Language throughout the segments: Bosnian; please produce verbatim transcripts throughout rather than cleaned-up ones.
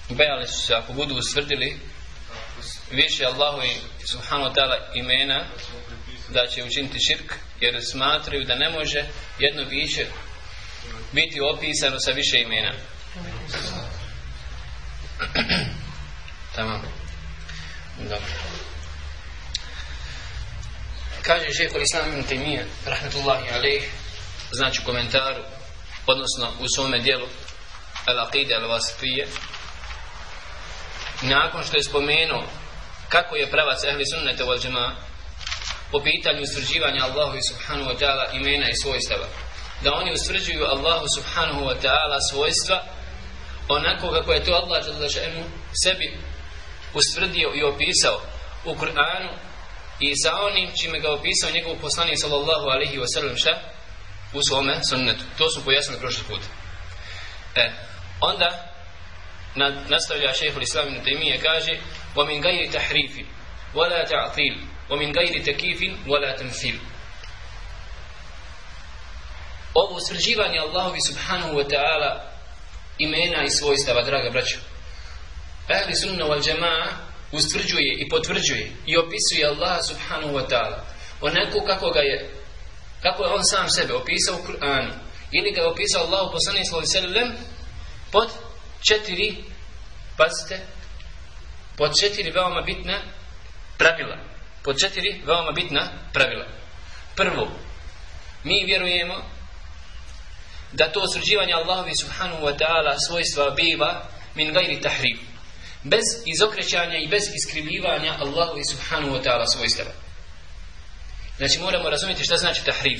bojali su se ako budu ustvrdili više Allahovi subhanahu wa ta'ala imena da će učiniti širk, jer smatraju da ne može jedno biće biti opisano sa više imena. Tamam. Dobro. Kaže šejh al-Islam ibn Taymija rahmetullahi alejh, znači u komentaru, odnosno u svome dijelu Al-Aqida al-Wasitiyya, nakon što je spomenuo kako je pravac ehli sunneta wal džemaa po pitanju ustvrđivanja Allahu subhanahu wa ta'ala imena i svojstava, da oni ustvrđuju Allahu subhanahu wa ta'ala svojstva onako kako je to Allah dželle šanu sebi ustvrdio i opisao u Kur'anu i sa onim čime ga opisao njegov poslanik sallallahu alejhi ve sellem šta u svome sunnetu. To su pojasnili prošli put. E, onda na, nastavlja šejh al-Islam ibn Taymija, kaže: "Wa min ghairi tahrif wa la ta'til wa min ghairi takif wa la tamthil." Ovo ustvrđivanje Allahovi subhanahu wa ta'ala imena i svojstava, draga braćo, ehli sunna wal džemaa ustvrđuje i potvrđuje i opisuje Allaha subhanahu wa ta'ala onako kako ga je, kako je on sam sebe opisao u Kur'anu, ili ga je opisao Allahu poslanik sallallahu alejhi ve sellem pod četiri, pazite, pod četiri veoma bitna pravila. Pod četiri veoma bitna pravila. Prvo, mi vjerujemo da to ustvrđivanje Allahovi subhanahu wa ta'ala svojstva biva min gajri tahrif, bez izokrećanja i bez iskrivljivanja Allahovi subhanahu wa ta'ala svojstava. Znači moramo razumjeti šta znači tahrif.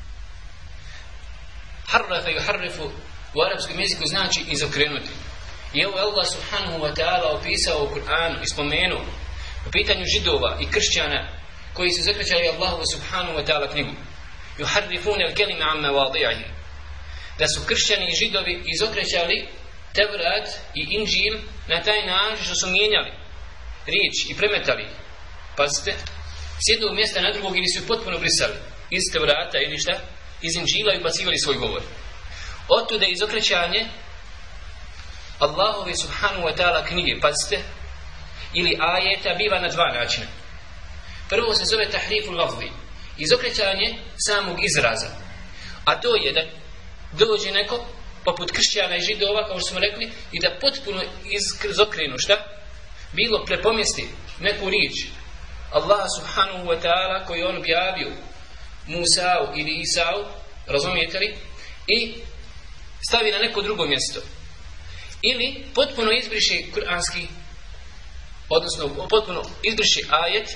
Harrafa yuharrifu u arapskom jeziku znači izokrenuti. I ovo je Allah subhanahu wa ta'ala opisao u Kur'anu i spomenuo u pitanju židova i kršćana koji su izokrećali Allahu subhanahu wa ta'ala knjigu. Yuharrifuna al-kalima an mawadi'ihi. Da su kršćani i židovi izokrećali Tevrat i Inđil na taj način što su mijenjali riječ i premetali, pazite, s jednog mjesta na drugog, ili su potpuno brisali iz Tevrata ili šta, iz Inđila i ubacivali svoj govor. Otuda je izokrećanje Allahove subhanahu wa ta'ala knjige, pazite, ili ajeta biva na dva načina. Prvo se zove tahriful lafzi, izokrećanje samog izraza, a to je da dođe neko poput kršćana i židova, kao što smo rekli, i da potpuno izokrenu šta? Bilo prepomjesti neku riječ Allaha subhanahu wa ta'ala koju on objavio Musa'u ili Isa'u, razumijete li? I stavi na neko drugo mjesto. Ili potpuno izbriši kuranski, odnosno potpuno izbriši ajet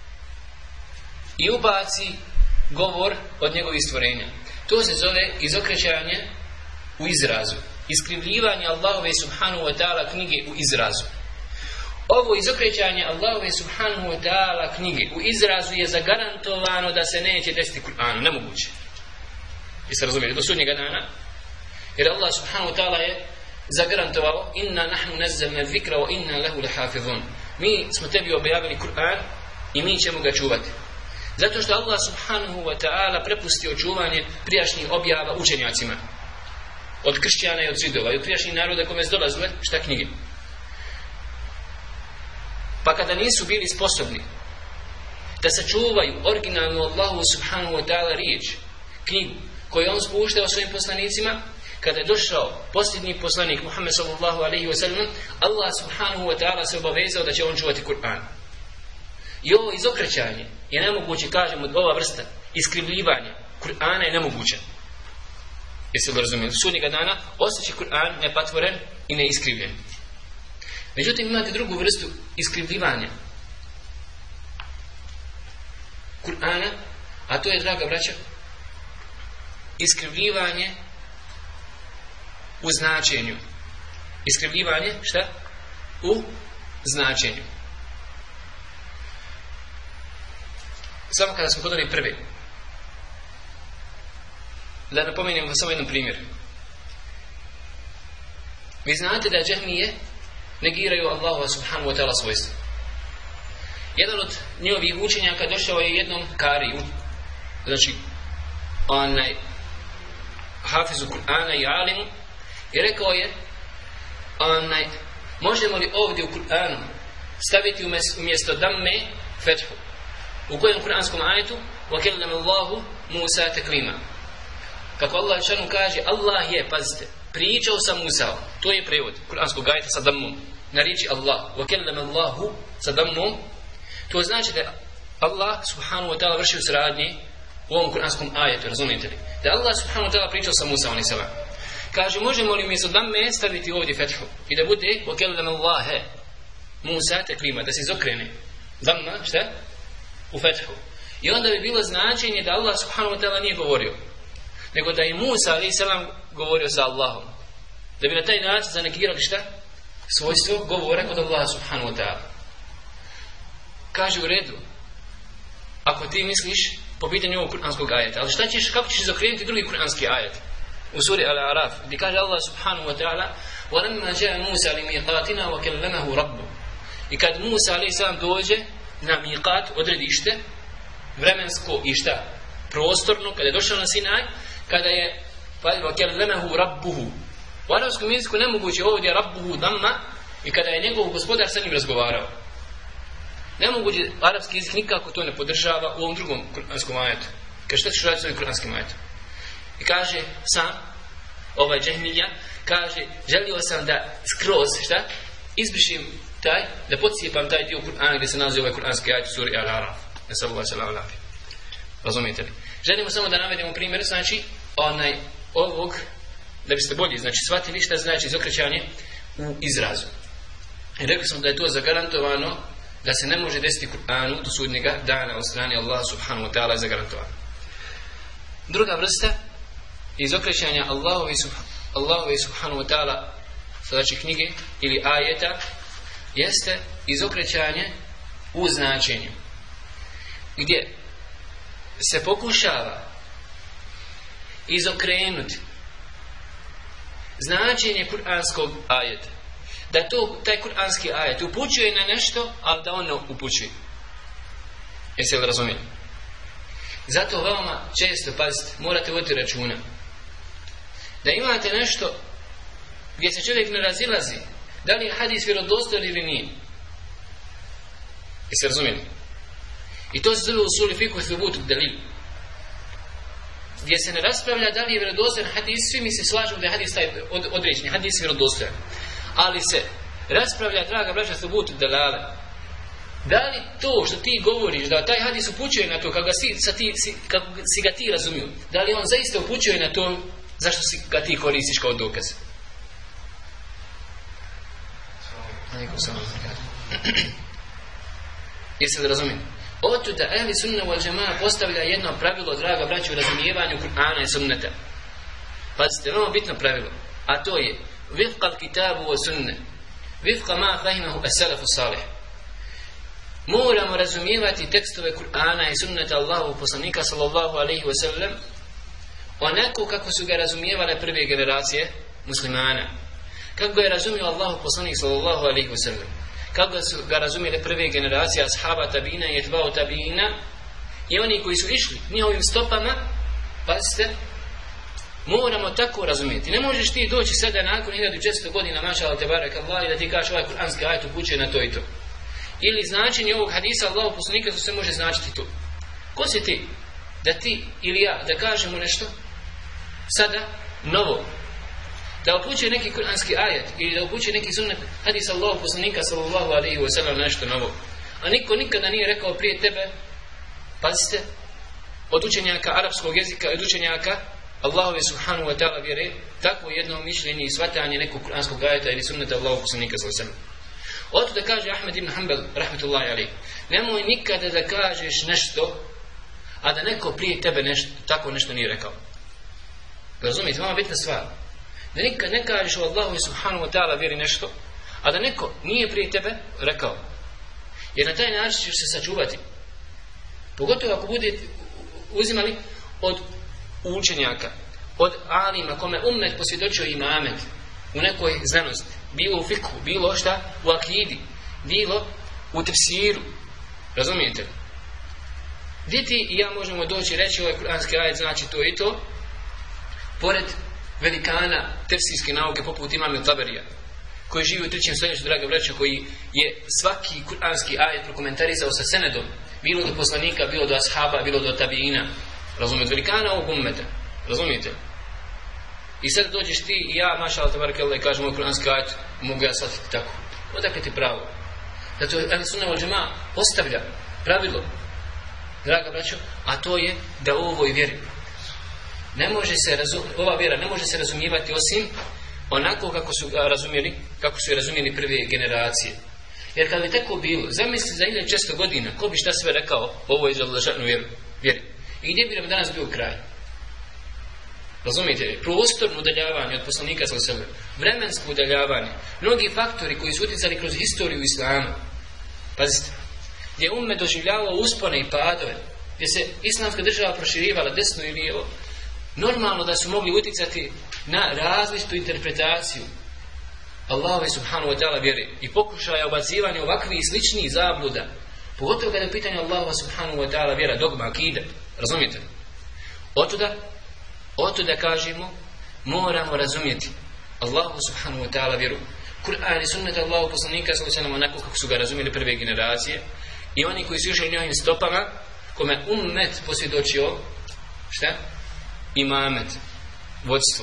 i ubaci govor od njegovih stvorenja. To se zove izokrećanje u izrazu, iskrivljivanje Allahove subhanahu wa ta'ala knjige u izrazu. Ovo izokrećanje Allahove subhanahu wa ta'ala knjige u izrazu je zagarantovano da se neće desiti Kur'anu, nemoguće. Jeste razumijeli? Do sudnjega dana. Jer Allah subhanahu wa ta'ala je zagarantovao: inna nahnu nazzalna zikra wa inna lahu lahafizun. Mi smo tebi objavili Kur'an i mi ćemo ga čuvati. Zato što Allah subhanahu wa ta'ala prepustio čuvanje prijašnjih objava učenjacima. Od kršćana i od židova i od prijašnjih naroda kome su dolazile šta knjige. Pa kada nisu bili sposobni da sačuvaju originalnu Allahu subhanahu wa ta'ala riječ, knjigu koju on spuštao svojim poslanicima, kada je došao posljednji poslanik Muhammed sallallahu alejhi ve sellem, Allah subhanahu wa ta'ala se obavezao da će on čuvati Kur'an. I ovo izokrećanje je nemoguće, kažemo, ova vrsta iskrivljivanja Kur'ana je nemoguća. Jeste li razumijeli? Sudnjega dana ostaće Kur'an nepatvoren i neiskrivljen. Međutim, imate drugu vrstu iskrivljivanja Kur'ana, a to je, draga braća, iskrivljivanje u značenju. Iskrivljivanje, šta? U značenju. Samo kada smo kod ove prve, da napomenem vam samo jedan primjer. Vi znate da džehmije negiraju Allahu subhanahu wa ta'ala svojstva. Jedan od njihovih učenjaka došao je jednom kariju, znači onaj hafizu Kur'ana i alimu, i rekao je: onaj, možemo li ovdje u Kur'anu staviti umjesto damme fethu? U kojem kuranskom ajetu? وَكَلَّمَ اللَّهُ مُوسَى تَكْلِيمًا. Kako Allah šanu kaže, Allah je, pazite, pričao sa Musaom. To je prevod kuranskog ajeta sa dammom. Na riječi Allah. وَكَلَّمَ اللَّهُ sa dammom. To znači da Allah subhanahu wa ta'ala vršio sradnje u ovom kuranskom ajetu, razumijete li? Da Allah subhanahu wa ta'ala pričao sa Musaom alejhi selam. Kaže, možemo li umjesto damme staviti ovdje fethu? I da bude وَكَلَّمَ اللَّهَ Musa teklima, da se izokrene. Damma, šta? U fethu. I onda bi bilo značenje da Allah subhanahu wa ta'ala nije govorio, nego da je Musa alejhi selam govorio sa Allahom. Da bi na taj način zanegirali šta? Svojstvo govora kod Allaha subhanahu wa ta'ala. Kaže u redu, ako ti misliš po pitanju ovog kuranskog ajeta, ali šta ćeš, kako ćeš izokrenuti drugi kuranski ajet? U suri Al-Araf, gdje kaže Allah subhanahu wa ta'ala وَلَمَّا جَاءَ مُوسَى لِمِيقَاتِنَا وَكَلَّمَهُ رَبُّهُ. I kad Musa alejhi selam dođe na miqat, odredište, vremensko i šta? Prostorno, kada je došao na Sinaj, kada je وَكَلَّمَهُ رَبُّهُ. U arapskom jeziku nemoguće ovdje rabbuhu damma i kada je njegov gospodar sa njim razgovarao. Nemoguće, arapski jezik nikako to ne podržava u ovom drugom kuranskom ajetu. Kaže, šta ćeš raditi s ovim kuranskim ajetom? I kaže sam, ovaj Džehmilja, kaže, želio sam da skroz, šta? Izbrišim taj, da podsjepam taj dio Kur'ana gdje se nalazi ovaj kuranski ajet u suri Al-Araf. Nesallallahu alejhi ve sellem. Razumijete li? Želimo samo da navedemo primjer, znači, onaj, ovog, da biste bolje, znači, shvatili šta znači izokrećanje u izrazu. I rekli smo da je to zagarantovano, da se ne može desiti Kur'anu do sudnjega dana od strane Allah subhanahu wa ta'ala je zagarantovano. Druga vrsta izokrećanja Allahove Allahove subhanahu wa ta'ala, znači knjige ili ajeta, jeste izokrećanje u značenju, gdje se pokušava izokrenuti značenje kuranskog ajeta, da to, taj kuranski ajet upućuje na nešto, ali da ono upućuje. Jeste li razumijeli? Zato veoma često, pazite, morate voditi računa da imate nešto gdje se čovjek ne razilazi da li je hadis vjerodostojan ili nije. Jeste razumijeli? I to se zove usuli fiku thubutu dalil, gdje se ne raspravlja da li je vjerodostojan hadis. Svi mi se slažemo da je hadis taj od, određeni hadis vjerodostojan, ali se raspravlja, draga braća, thubutu dalale, da li to što ti govoriš da taj hadis upućuje na to kako si, sa ti, si, kako si ga ti razumio, da li on zaista upućuje na to zašto si ga ti koristiš kao dokaz. Jeste li razumijeli? Oto da ehli sunna wal džemaa postavlja jedno pravilo, draga braća, u razumijevanju Kur'ana i sunneta. Pazite, veoma bitno pravilo, a to je vifqa al-kitabu wa sunne, vifqa ma fahimahu as-salafu salih. Moramo razumijevati tekstove Kur'ana i sunneta Allahu poslanika sallallahu alejhi ve sellem onako kako su ga razumijevale prve generacije muslimana. Kako ga je razumio Allahu poslanik sallallahu alejhi ve sellem, kako su ga razumjele prve generacije ashaba tabina i etbao tabina i oni koji su išli njihovim stopama. Pazite, moramo tako razumjeti. Ne možeš ti doći sada nakon hiljadu četiristo godina mašallah te barek Allah i da ti kažeš ovaj kuranski ajet upućuje na to i to. Ili značenje ovog hadisa Allahu poslanika se može značiti to. Ko si ti da ti ili ja da kažemo nešto sada novo, da upućuje neki kuranski ajet ili da upućuje neki sunnet hadis Allahu poslanika sallallahu alejhi ve sellem nešto novo, a niko nikada nije rekao prije tebe. Pazite, od učenjaka arapskog jezika, od učenjaka Allahove subhanahu wa ta'ala vjere, takvo jedno mišljenje i shvatanje nekog kuranskog ajeta ili sunneta Allahu poslanika sallallahu alejhi ve sellem. Oto da kaže Ahmed ibn Hanbal rahmetullahi alejhi, nemoj nikada da kažeš nešto a da neko prije tebe nešto, tako nešto nije rekao. Razumijete, vama bitna stvar da nikad ne kažeš o Allahu subhanahu wa ta'ala vjeri nešto a da neko nije prije tebe rekao, jer na taj način ćeš se sačuvati, pogotovo ako bude uzimali od učenjaka, od alima kome ummet posvjedočio imamet u nekoj znanosti, bilo u fikhu, bilo šta u akidi, bilo u tefsiru. Razumijete? Gdje ti i ja možemo doći reći ovaj kuranski ajet znači to i to, pored velikana tefsirske nauke poput imama Taberija, koji živi u trećem stoljeću, draga braćo, koji je svaki kuranski ajet prokomentarizao sa senedom, bilo do poslanika, bilo do ashaba, bilo do tabiina, razumijete, velikana ovog ummeta, razumijete? I sad dođeš ti i ja, maša Allah, tabaraka Allah, i kažem moj kuranski ajet, mogu ja shvatiti tako. Odakle ti pravo? Zato Ahl Sunna wal Džemaa postavlja pravilo, draga braćo, a to je da u ovoj vjeri ne može se razum, ova vjera ne može se razumijevati osim onako kako su razumjeli, kako su je razumjeli prve generacije. Jer kad bi tako bilo, zamisli za hiljadu četiristo godina, ko bi šta sve rekao ovo je za Allahovu vjeru, vjeri. I gdje bi nam danas bio kraj? Razumijete? Prostorno udaljavanje od poslanika sallallahu alejhi ve sellem, vremensko udaljavanje, mnogi faktori koji su utjecali kroz historiju islama. Pazite, gdje je ummet doživljavao uspone i padove, gdje se islamska država proširivala desno i lijevo, normalno da su mogli utjecati na različitu interpretaciju Allahove subhanahu wa ta'ala vjere i pokušaja obazivanja ovakvih i sličnih zabluda, pogotovo kada je pitanje Allahova subhanahu wa ta'ala vjera, dogma, akide. Razumijete? Otuda Otuda kažemo, moramo razumjeti Allahu subhanahu wa ta'ala vjeru, Kur'an i sunnet Allahu poslanika sallallahu alejhi ve sellem onako kako su ga razumjeli prve generacije i oni koji su išli njihovim stopama, kome ummet posvjedočio šta? Imamet, vodstvo.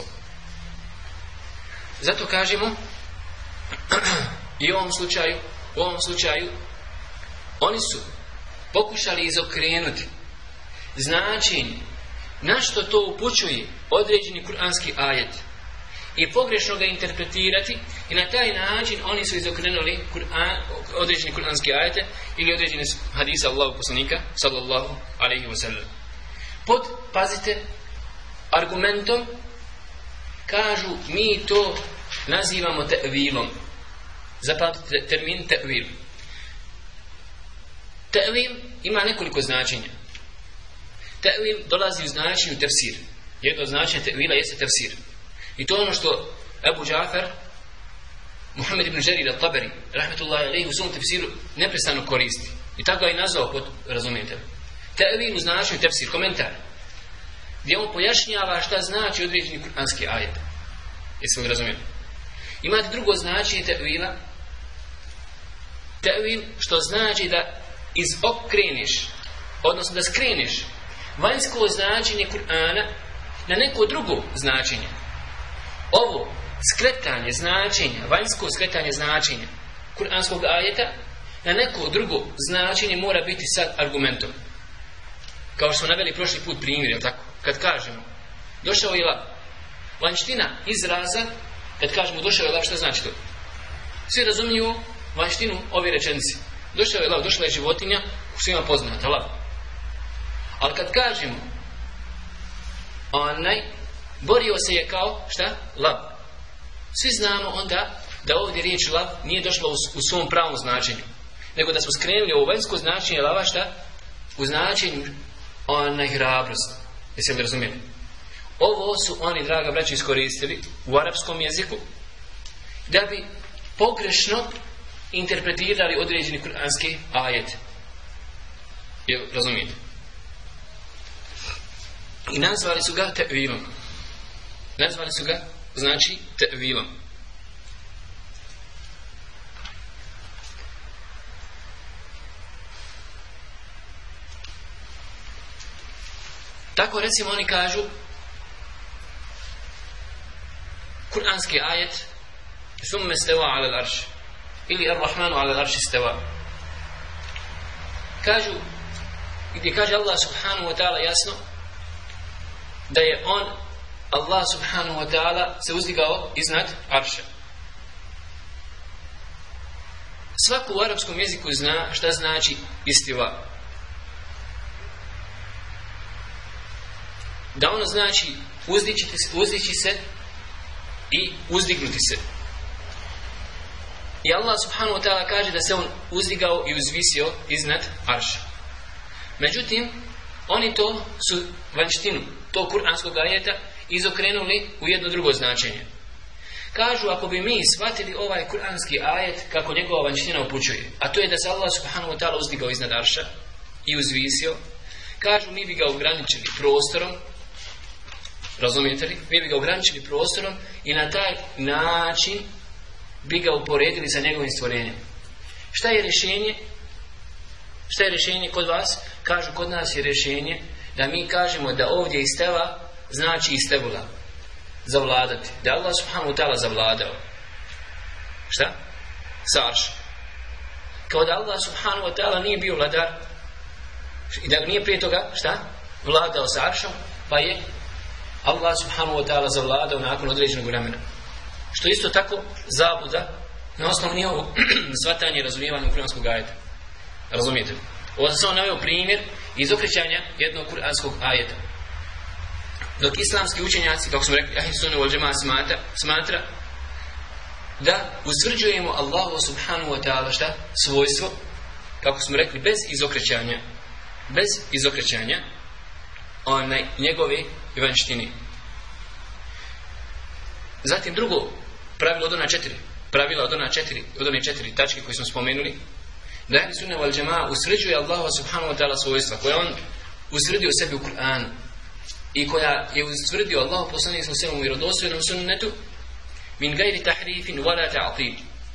Zato kažemo i u ovom slučaju, u ovom slučaju oni su pokušali izokrenuti značenje na što to upućuje određeni kuranski ajet i pogrešno ga interpretirati i na taj način oni su izokrenuli Kur'an, određeni kuranski ajete ili određene hadisa Allahu poslanika sallallahu alejhi ve sellem. Pod, pazite, argumentom kažu mi to nazivamo te'vilom. Zapamtite termin te'vil. Te'vil ima nekoliko značenja. Te'vil dolazi u značenju tefsir. Jedno značenje te'vila jeste tefsir. I to ono što Ebu Džafer, Muhammed ibn Đarir al-Taberi, rahmetullahi alejhi, u svom tefsiru neprestano koristi. I tako ga i nazvao pod razumijete. Te'vil u značenju tefsir, komentar, gdje on pojašnjava šta znači određeni kuranski ajet. Jesi li razumijeli? Imate drugo značenje te'vila. Te'vil što znači da izokreniš, odnosno da skreniš vanjsko značenje Kur'ana na neko drugo značenje. Ovo skretanje značenja, vanjsko skretanje značenja kuranskog ajeta na neko drugo značenje mora biti sad argumentom. Kao što smo naveli prošli put primjer, jel tako? Kad kažemo došao je lav, vanjština izraza, kad kažemo došao je lav, šta znači to? Svi razumiju vanjštinu ove rečenice. Došao je lav, došla je životinja, svima poznata, lav. Ali kad kažemo onaj borio se je kao, šta? Lav. Svi znamo onda da ovdje riječ lav nije došla u, u svom pravom značenju, nego da smo skrenuli ovo vanjsko značenje lava, šta? U značenju onaj hrabrost. Jeste li razumijeli? Ovo su oni, draga braći, iskoristili u arapskom jeziku da bi pogrešno interpretirali određeni kuranski ajet. Jel razumijete? I nazvali su ga te'vilom. Nazvali su ga, znači, te'vilom. Tako recimo oni kažu kuranski ajet summe steva ala l'arš ili ar-Rahmanu ala l'arš steva. Kažu, gdje kaže Allah subhanahu wa ta'ala jasno da je on, Allah subhanahu wa ta'ala, se uzdigao iznad arša. Svako u arapskom jeziku zna šta znači istiva. Da ono znači uzdići, uzdići se i uzdignuti se. I Allah subhanahu wa ta'ala kaže da se on uzdigao i uzvisio iznad arša. Međutim, oni to su vanjštinu tog kuranskog ajeta izokrenuli u jedno drugo značenje. Kažu, ako bi mi shvatili ovaj kuranski ajet kako njegova vanjština upućuje, a to je da se Allah subhanahu wa ta'ala uzdigao iznad arša i uzvisio, kažu, mi bi ga ograničili prostorom. Razumijete li? Mi bi ga ograničili prostorom i na taj način bi ga uporedili sa njegovim stvorenjem. Šta je rješenje? Šta je rješenje kod vas? Kažu, kod nas je rješenje da mi kažemo da ovdje isteva znači istevula, zavladati, da Allah subhanahu wa ta'ala zavladao. Šta? Sa aršem. Kao da Allah subhanahu wa ta'ala nije bio vladar i da nije prije toga, šta? Vladao sa aršom, pa je Allah subhanahu wa ta'ala zavladao nakon određenog vremena. Što isto tako zabuda na osnovu njihovo shvatanje i razumijevanje kuranskog ajeta. Razumijete? Ovo sam samo naveo primjer iz okrećanja jednog kuranskog ajeta. Dok islamski učenjaci, kako smo rekli, ahli sunne wal džemaa smatra, smatra da usvrđujemo Allahu subhanahu wa ta'ala šta? Svojstvo, kako smo rekli, bez izokrećanja. Bez izokrećanja onaj njegove vanjštine. Zatim drugo pravilo od ona četiri. Pravila od ona četiri, od one četiri tačke koje smo spomenuli. Da ahli sunne wal džemaa usvrđuje Allahu subhanahu wa ta'ala svojstva koja on usvrdio sebi u Kur'anu i koja je ustvrdio Allah poslanik sallallahu alejhi ve sellem u vjerodostojnom sunnetu min gajri tahrifin wala ta'til.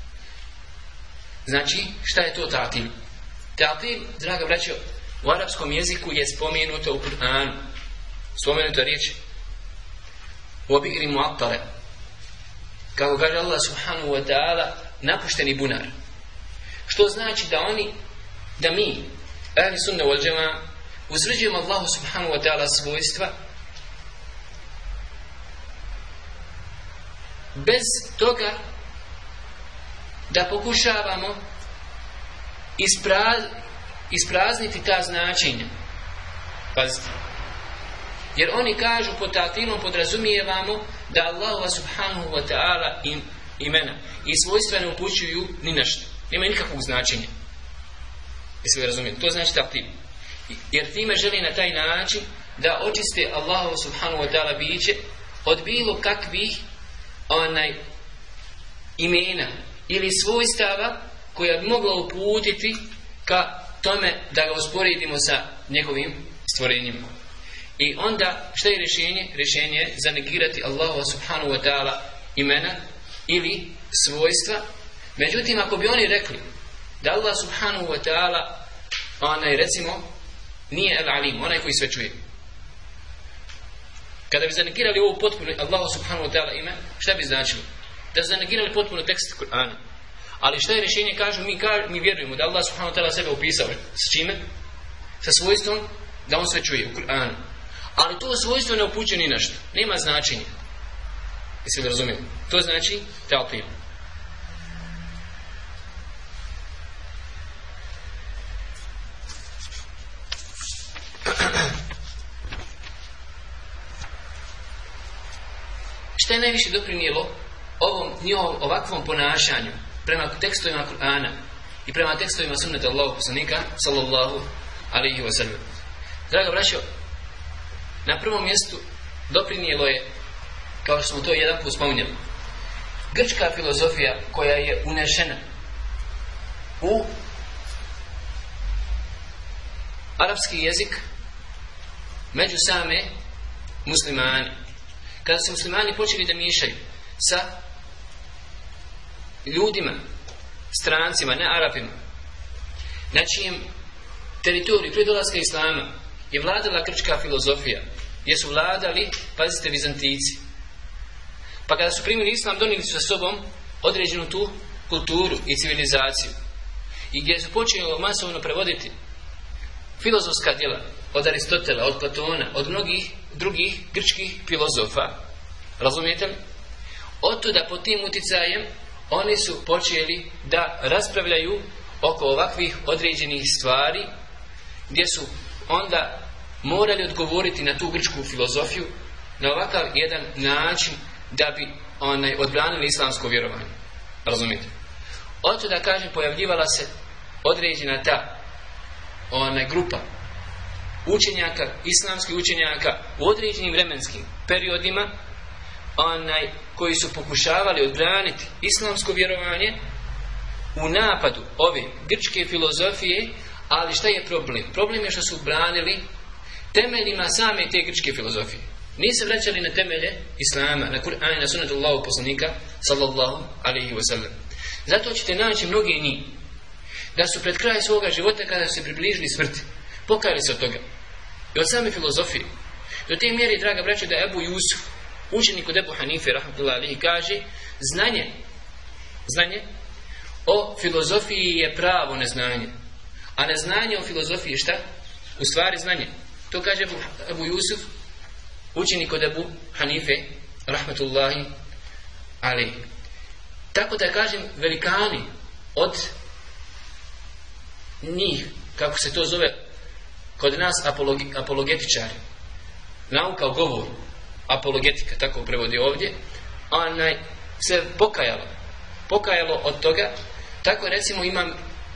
Znači, šta je to ta'til? Ta'til, draga braćo, u arapskom jeziku je spomenuto u Kur'anu. Spomenuta riječ u bi'ri mu'attale. Kako kaže Allah subhanahu wa ta'ala, napušteni bunar. Što znači da oni, da mi, ahli sunne wal džemaa, usvrđujemo Allahu subhanahu wa ta'ala svojstva bez toga da pokušavamo ispraz, isprazniti ta značenja. Pazite. Jer oni kažu pod ta'tilom podrazumijevamo da Allahu subhanahu wa ta'ala im, imena i svojstva ne upućuju ni na što. Nema nikakvog značenja. Jesi li razumijete? To znači ta'til. Jer time želi na taj način da očiste Allahu subhanahu wa ta'ala biće od bilo kakvih onaj imena ili svojstava koja bi mogla uputiti ka tome da ga usporedimo sa njegovim stvorenjima. I onda šta je rješenje? Rješenje je zanegirati Allahu subhanahu wa ta'ala imena ili svojstva. Međutim, ako bi oni rekli da Allah subhanahu wa ta'ala onaj, recimo, nije al-alim, onaj koji sve čuje. Kada bi zanegirali ovu potpuno Allahu subhanahu wa ta'ala ime, šta bi značilo? Da su zanegirali potpuno tekst Kur'ana. Ali šta je rješenje? Kažu, mi, kažu, mi vjerujemo da Allah subhanahu wa ta'ala sebe opisao s čime? Sa svojstvom da on sve čuje u Kur'anu. Ali to svojstvo ne upućuje ni na što. Nema značenja. Jesi li razumijeli? To znači ta'til. Šta je najviše doprinijelo ovom njihovom ovakvom ponašanju prema tekstovima Kur'ana i prema tekstovima sunneta Allahu poslanika sallallahu alejhi ve sellem? Draga braćo, na prvom mjestu doprinijelo je, kao što smo to jedan put spominjali, grčka filozofija koja je unešena u arapski jezik među same muslimani. Kada se muslimani počeli da miješaju sa ljudima, strancima, ne Arapima, na čijem teritoriju prije dolaska Islama je vladala grčka filozofija, gdje su vladali, pazite, Vizantijci. Pa kada su primili Islam, donijeli su sa sobom određenu tu kulturu i civilizaciju. I gdje su počeli masovno prevoditi filozofska djela od Aristotela, od Platona, od mnogih drugih grčkih filozofa. Razumijete li? Otuda pod tim uticajem oni su počeli da raspravljaju oko ovakvih određenih stvari, gdje su onda morali odgovoriti na tu grčku filozofiju na ovakav jedan način da bi onaj odbranili islamsko vjerovanje. Razumijete? Otuda, kažem, pojavljivala se određena ta onaj grupa učenjaka, islamskih učenjaka u određenim vremenskim periodima, onaj koji su pokušavali odbraniti islamsko vjerovanje u napadu ove grčke filozofije. Ali šta je problem? Problem je što su branili temeljima same te grčke filozofije. Nije se vraćali na temelje Islama, na Kur'an i na sunnetu Allahu poslanika sallallahu alaihi wa sallam. Zato ćete naći mnogi njih da su pred kraj svoga života, kada su se približili smrti, pokajali se od toga. I od same filozofije. Do te mjere, draga braćo, da Ebu Jusuf, učenik od Ebu Hanife, rahmatullahi alaihi, kaže, znanje, znanje o filozofiji je pravo neznanje. A neznanje o filozofiji je šta? U stvari znanje. To kaže Ebu, Ebu Jusuf, učenik od Ebu Hanife, rahmatullahi alaihi. Tako da kažem, velikani od njih, kako se to zove kod nas, apologi, apologetičari, nauka o govoru, apologetika, tako prevodi ovdje, onaj se pokajalo pokajalo od toga. Tako recimo imam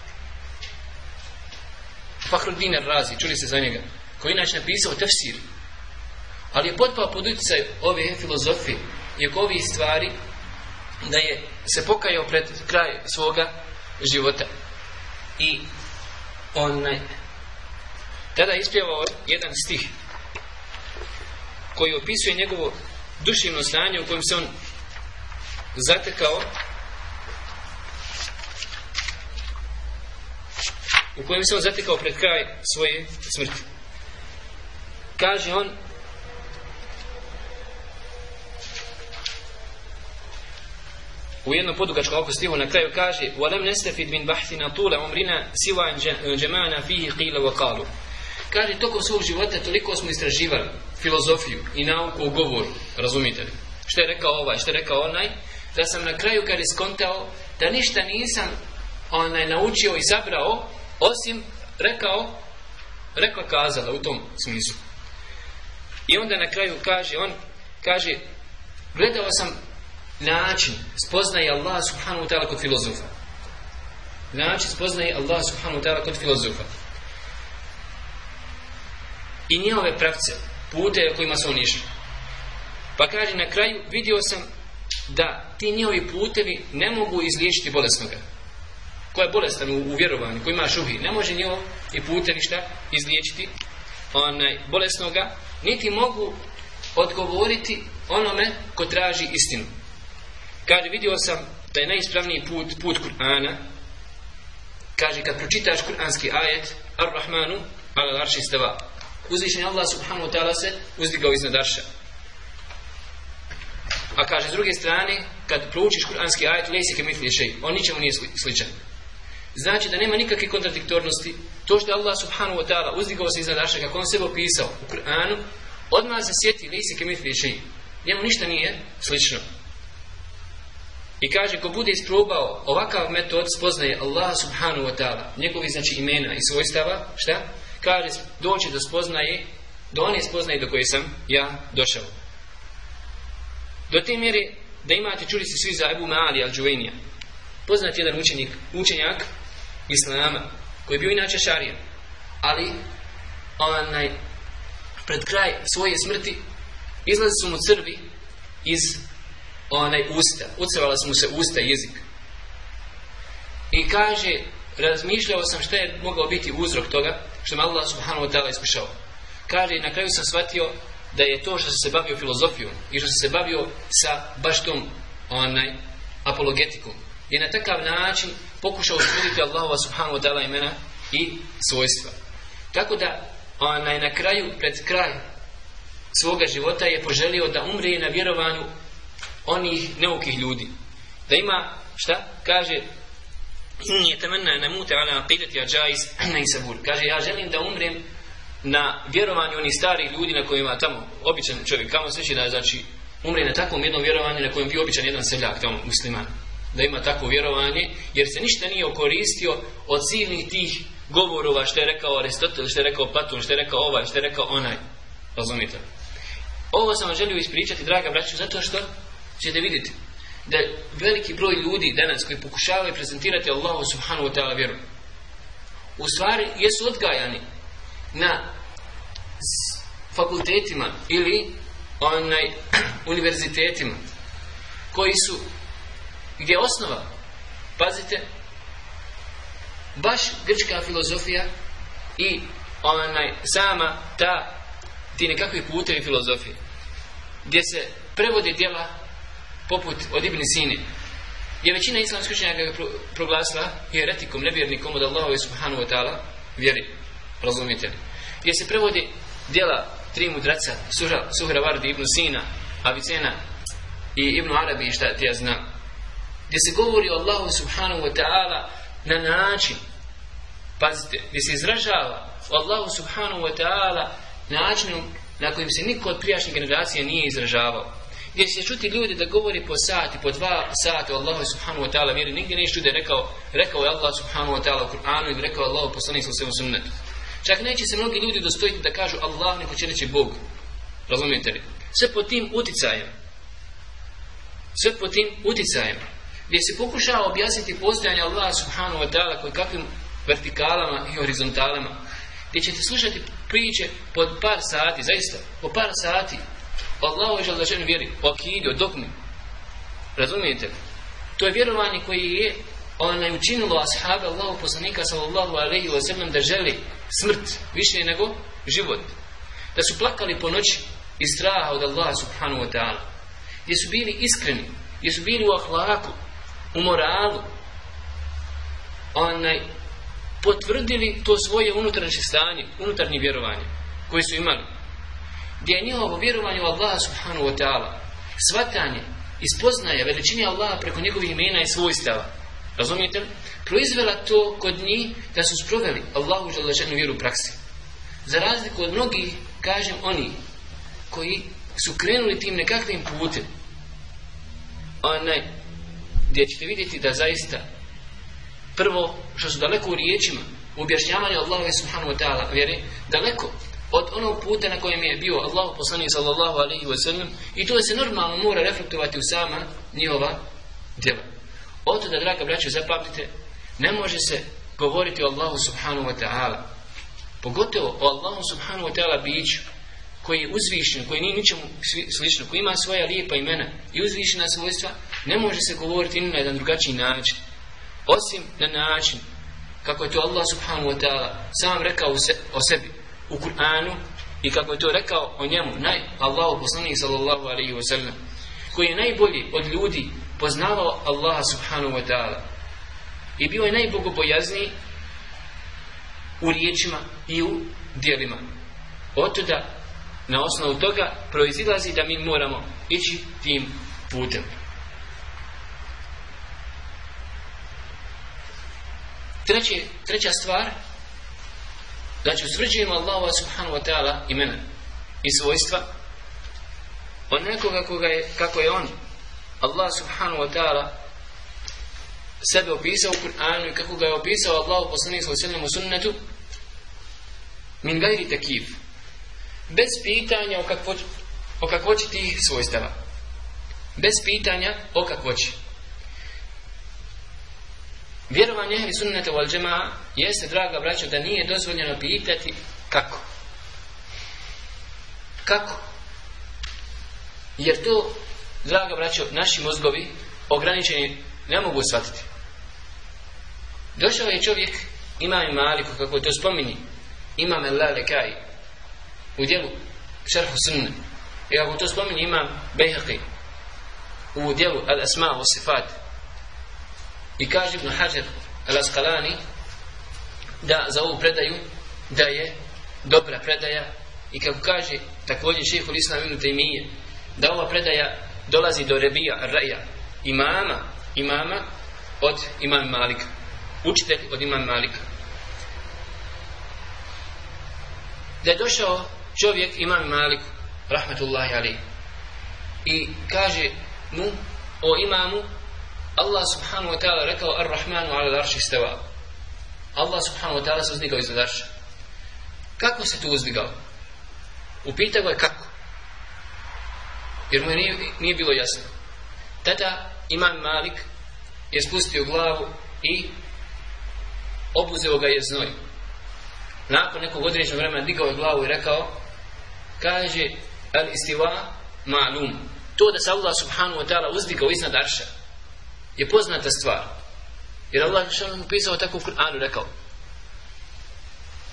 Fahruddin Ar-Razi, čuli se za njega, koji inače napisao tefsir, ali je potpao pod utjecaj ove filozofije i oko ovih stvari, da je se pokajao pred kraj svoga života. I onaj tada je ispjevao jedan stih koji opisuje njegovo duševno stanje u kojem se on zatekao, u kojem se on zatekao pred kraj svoje smrti. Kaže on: u jednom podugačkom oko stihu na kraju kaže: وَلَمْ نَسْتَفِدْ مِنْ بَحْثِنَا طُولَ عُمْرِنَا سِوَا جَمَعْنَا فِيهِ قِيلَ وَقَالُ. Kaže, tokom svog života toliko smo istraživali filozofiju i nauku o govoru, razumite li? Što je rekao ovaj, što je rekao onaj, da sam na kraju kad je skontao da ništa nisam onaj naučio i sabrao, osim rekao, rekla kazala u tom smislu. I onda na kraju kaže on, kaže, gledao sam način spoznaje Allah subhanahu wa ta'ala kod filozofa. Način spoznaje Allah subhanahu wa ta'ala kod filozofa. I njihove pravce, pute kojima su oni išli. Pa kaže na kraju, vidio sam da ti njihovi putevi ne mogu izliječiti bolesnoga. Ko je bolestan u, u vjerovanju, ko ima šuhi, ne može njihov i putevi šta izliječiti onaj bolesnoga, niti mogu odgovoriti onome ko traži istinu. Kaže, vidio sam da je najispravniji put, put Kur'ana. Kaže, kad pročitaš kur'anski ajet, Ar-Rahmanu ala arši stava, uzvišen Allah subhanahu wa ta'ala se uzdigao iznad arša. A kaže, s druge strane, kad proučiš kur'anski ajet, lejsi kemithli šej, on ničemu nije sličan. Znači da nema nikakve kontradiktornosti. To što je Allah subhanahu wa ta'ala uzdigao se iznad arša, kako on sebe opisao u Kur'anu, odmah se sjeti lejsi kemithli šej, njemu ništa nije slično. I kaže, ko bude isprobao ovakav metod spoznaje Allah subhanahu wa ta'ala, njegovi znači imena i svojstava, šta? Kaže, doći do spoznaje, do one spoznaje do koje sam ja došao. Do te mjere da imate, čuli se svi za Ebu Ma'ali al-Džuvejnija, poznat jedan učenik, učenjak Islama, koji je bio inače šarija, ali onaj, pred kraj svoje smrti izlazi su mu crvi iz onaj usta, ucrvala su mu se usta i jezik. I kaže, razmišljao sam šta je mogao biti uzrok toga što me Allah subhanahu wa ta'ala iskušao. Kaže, na kraju sam shvatio da je to što se bavio filozofijom i što se bavio sa baš tom onaj apologetikom. I na takav način pokušao ustvrditi Allahova subhanahu wa ta'ala imena i svojstva. Tako da onaj na kraju, pred kraj svoga života je poželio da umre na vjerovanju onih neukih ljudi. Da ima, šta? Kaže, inni yatamanna namuta ala aqidati ajais naysabur. Kaže, ja želim da umrem na vjerovanju onih starih ljudi na kojima tamo običan čovjek, kamo sveći da znači umre na takvom jednom vjerovanju na kojem bio običan jedan seljak tamo musliman. Da ima takvo vjerovanje, jer se ništa nije okoristio od silnih tih govorova što je rekao Aristotel, što je rekao Platon, što je rekao ovaj, što je rekao onaj. Razumite? Ovo sam vam želio ispričati, draga braćo, zato što ćete vidjeti da veliki broj ljudi danas koji pokušavaju prezentirati Allahu subhanahu wa ta'ala vjeru, u stvari jesu odgajani na fakultetima ili onaj univerzitetima koji su, gdje je osnova, pazite, baš grčka filozofija i onaj sama ta ti nekakvi putevi filozofije. gdje se prevode djela poput od Ibn Sine, je većina islamskih učenjaka ga proglasila heretikom, nevjernikom od Allaha subhanahu wa ta'ala vjeri. Razumijete li? Gdje se prevodi djela tri mudraca, Suhravardi, Ibn Sina, Avicena i Ibn Arabi, šta ti ja znam, gdje se govori o Allahu subhanahu wa ta'ala na način, pazite, gdje se izražava o Allahu subhanahu wa ta'ala načinom na kojim se niko od prijašnjih generacija nije izražavao. Gdje se čuti ljudi da govori po sati, po dva sata o Allahu subhanahu wa ta'ala vjeri, nigdje neće čuti da je rekao, rekao je Allah subhanahu wa ta'ala u Kur'anu ili rekao Allahu poslanik sallallahu alejhi ve sellem. Čak neće se mnogi ljudi dostojiti da kažu Allah, neko će reći Bog. Razumijete li? Sve pod tim uticajem. Sve pod tim uticajem. Gdje se pokušava objasniti postojanje Allaha subhanahu wa ta'ala koji kakvim vertikalama i horizontalama. Gdje ćete slušati priče pod par sati, zaista, po par sati o Allahu dželle vjeri, o akidi, o dogmi. Razumijete? To je vjerovanje koje je onaj učinilo ashabe Allahu poslanika sallallahu alejhi ve sellem da želi smrt više nego život. Da su plakali po noći iz straha od Allaha subhanahu wa ta'ala. Gdje su bili iskreni, gdje su bili u ahlaku, u moralu, onaj potvrdili to svoje unutarnje stanje, unutarnje vjerovanje koje su imali. Gdje je njihovo vjerovanje u Allaha subhanahu wa ta'ala, shvatanje i spoznaje veličine Allaha preko njegovih imena i svojstava, razumijete li? Proizvela to kod njih da su sproveli Allahu dželle vjeru u praksi. Za razliku od mnogih, kažem, oni koji su krenuli tim nekakvim putem, onaj, gdje ćete vidjeti da zaista prvo, što su daleko u riječima, u objašnjavanju Allaha subhanahu wa ta'ala vjere, daleko od onog puta na kojem je bio Allahu poslanik sallallahu alejhi ve sellem, i to se normalno mora reflektovati u sama njihova djela. Oto da, draga braćo, zapamtite, ne može se govoriti o Allahu subhanahu wa ta'ala, pogotovo o Allahu subhanahu wa ta'ala biću koji je uzvišen, koji nije ničemu slično, koji ima svoja lijepa imena i uzvišena svojstva, ne može se govoriti ni na jedan drugačiji način, osim na način kako je to Allah subhanahu wa ta'ala sam rekao o sebi u Kur'anu i kako je to rekao o njemu naj Allahu poslanik sallallahu alejhi ve sellem, koji je najbolji od ljudi poznavao Allaha subhanahu wa ta'ala i bio je najbogobojazniji u riječima i u djelima. Otuda, na osnovu toga proizilazi da mi moramo ići tim putem. Treće, treća stvar, znači usvrđujemo Allaha subhanahu wa ta'ala imena i svojstva onekoga koga je, kako je on, Allah subhanahu wa ta'ala, sebe opisao u Kur'anu i kako ga je opisao Allah poslanik sallallahu alejhi ve sellem u sunnetu, min gajri takif, bez pitanja o kakvoći, o kakvoći tih svojstava, bez pitanja o kakvoći. Vjerovanje ehli sunneta wal džemaa jeste, draga braćo, da nije dozvoljeno pitati kako. Kako? Jer to, draga braćo, naši mozgovi ograničeni ne mogu shvatiti. Došao je čovjek, imam Maliku, kako to spominje, imam al-Lalaka'i u djelu Šerhu Sunne, i kako to spominje imam Bejhaqi u djelu Al-Asma wa Sifat, i kaže Ibn Hajar al-Asqalani da za ovu predaju da je dobra predaja, i kako kaže također šejhul Islam Ibn Taymije da ova predaja dolazi do Rebija ar-Ra'ja, imama imama od imam Malika, učitelj od imam Malika, da je došao čovjek imam Maliku rahmetullahi alejhi i kaže mu, o imamu, Allah subhanahu wa ta'ala rekao ar-Rahmanu ala al-arši istava. Allah subhanahu wa ta'ala se uzdigao iznad arša. Kako se tu uzdigao? Upitao ga je kako, jer mu nije, nije bilo jasno. Tada imam Malik je spustio glavu i obuzeo ga je znoj. Nakon nekog određenog vremena digao je glavu i rekao, kaže al-istiva ma'lum, to da se Allah subhanahu wa ta'ala uzdigao iznad arša je poznata stvar, jer Allah je napisao tako u Kur'anu, rekao.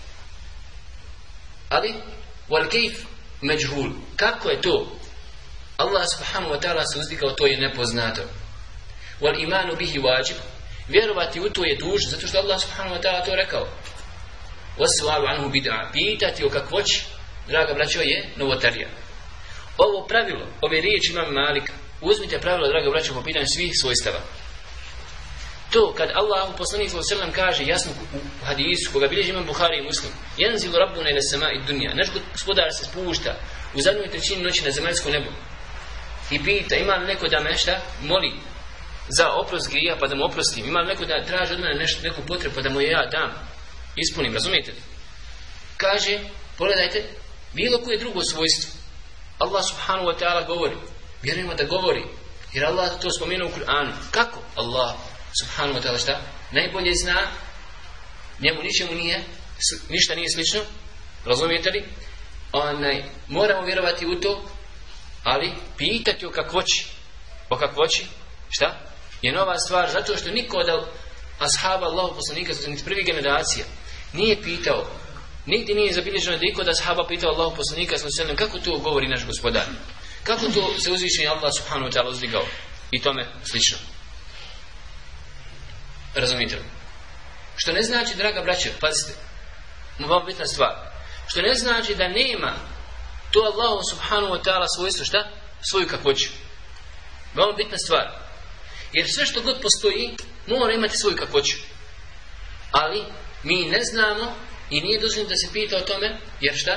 Ali wal kayf majhul, kako je to Allah subhanahu wa ta'ala se uzdigao, to je nepoznato. Wal imanu bihi wajib. Vjerovati u to je dužno, zato što Allah subhanahu wa ta'ala to rekao. Wasu'alu anhu bid'a. Pitati o kakvoći, draga braćo, je novotarija. Ovo pravilo, ove riječi imam Malika, uzmite pravilo, draga braćo, po pitanju svih svojstava. To kad Allah poslanik sallallahu alejhi ve sellem kaže jasno u hadisu koga bilježi imam Buhari i Muslim, yanzilu rabbuna ila sama'i dunya, naš gospodar se spušta u zadnjoj trećini noći na zemaljsko nebo i pita ima li neko da me šta moli za oprost grija pa da mu oprostim, ima li neko da traži od mene nešto, neku potrebu pa da mu je ja dam, ispunim, razumijete li? Kaže, pogledajte, bilo koje drugo svojstvo Allah subhanahu wa ta'ala govori, vjerujemo da govori, jer Allah to spomenuo u Kur'anu. Kako? Allah subhanahu wa ta'ala šta? Najbolje zna, njemu ničemu nije, ništa nije slično, razumijete li? Onaj, moramo vjerovati u to, ali pitati o kakvoći, o kakvoći, šta? Je nova stvar, zato što niko od ashaba Allahu poslanika, niti prvi generacija, nije pitao, nigdje nije zabilježeno da iko od ashaba pitao Allahu poslanika, kako to govori naš gospodar? Kako to se uzvišeni Allah subhanahu wa ta'ala uzdigao? I tome slično. Razumite li? Što ne znači, draga braćo, pazite, vrlo bitna stvar, što ne znači da nema to Allahu subhanahu wa ta'ala svojstvo, šta? Svoju kakvoću. Vrlo bitna stvar. Jer sve što god postoji, mora imati svoju kakvoću. Ali, mi ne znamo i nije dozvoljeno da se pita o tome, jer šta?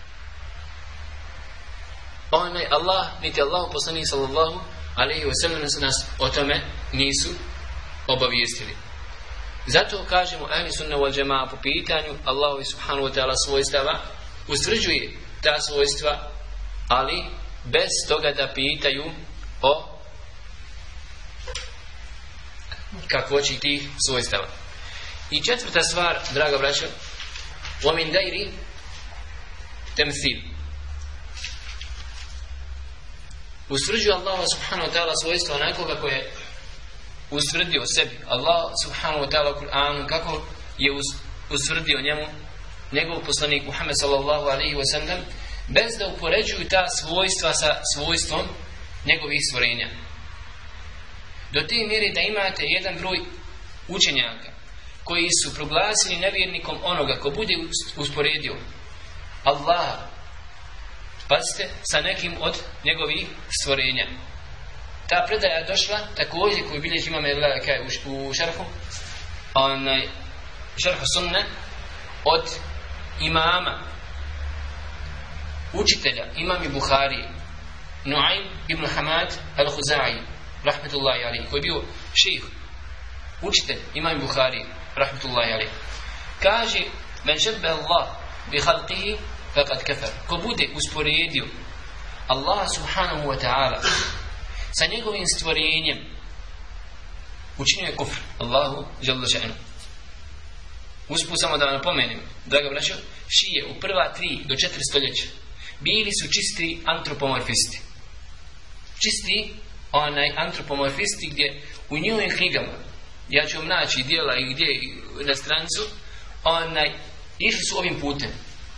Onaj Allah, niti Allahu poslanik sallallahu alejhi ve sellem nas o tome nisu obavijestili. Zato kažemo ahli sunna wal jamaa po pitanju Allahu subhanahu wa ta'ala svojstava ustvrđuje ta svojstva, ali bez toga da pitaju o kakvoći tih svojstava. I četvrta stvar, draga braćo, wa min dairi temthil. Ustvrđuje Allah subhanahu wa ta'ala svojstva onako kako je ustvrdio sebi Allah subhanahu wa ta'ala u Kur'anu, kako je ustvrdio njemu njegov poslanik Muhammed sallallahu alaihi wa sallam, bez da upoređuju ta svojstva sa svojstvom njegovih stvorenja. Do te mjere da imate jedan broj učenjaka koji su proglasili nevjernikom onoga ko bude usporedio Allaha, pazite, sa nekim od njegovih stvorenja. Ta predaja došla također koju bilježi imam Elakaj u šarhu onaj šarhu sunne od imama učitelja imami Buhari Nuaym ibn Hamad al-Khuzai rahmetullahi alejhi, koji je bio šejh učitelj imam Buhari rahmetullahi alejhi, kaže men šebbe Allah bi khalqihi faqad kafar, ko bude usporedio Allah subhanahu wa ta'ala sa njegovim stvorenjem, učinio je kufr Allahu dželle še'nu. Usput samo da napomenem, draga braćo, šije u prva tri do četiri stoljeća bili su čisti antropomorfisti. Čisti onaj antropomorfisti gdje u njihovim knjigama, ja ću vam naći dijela i gdje na strancu, onaj, išli su ovim putem.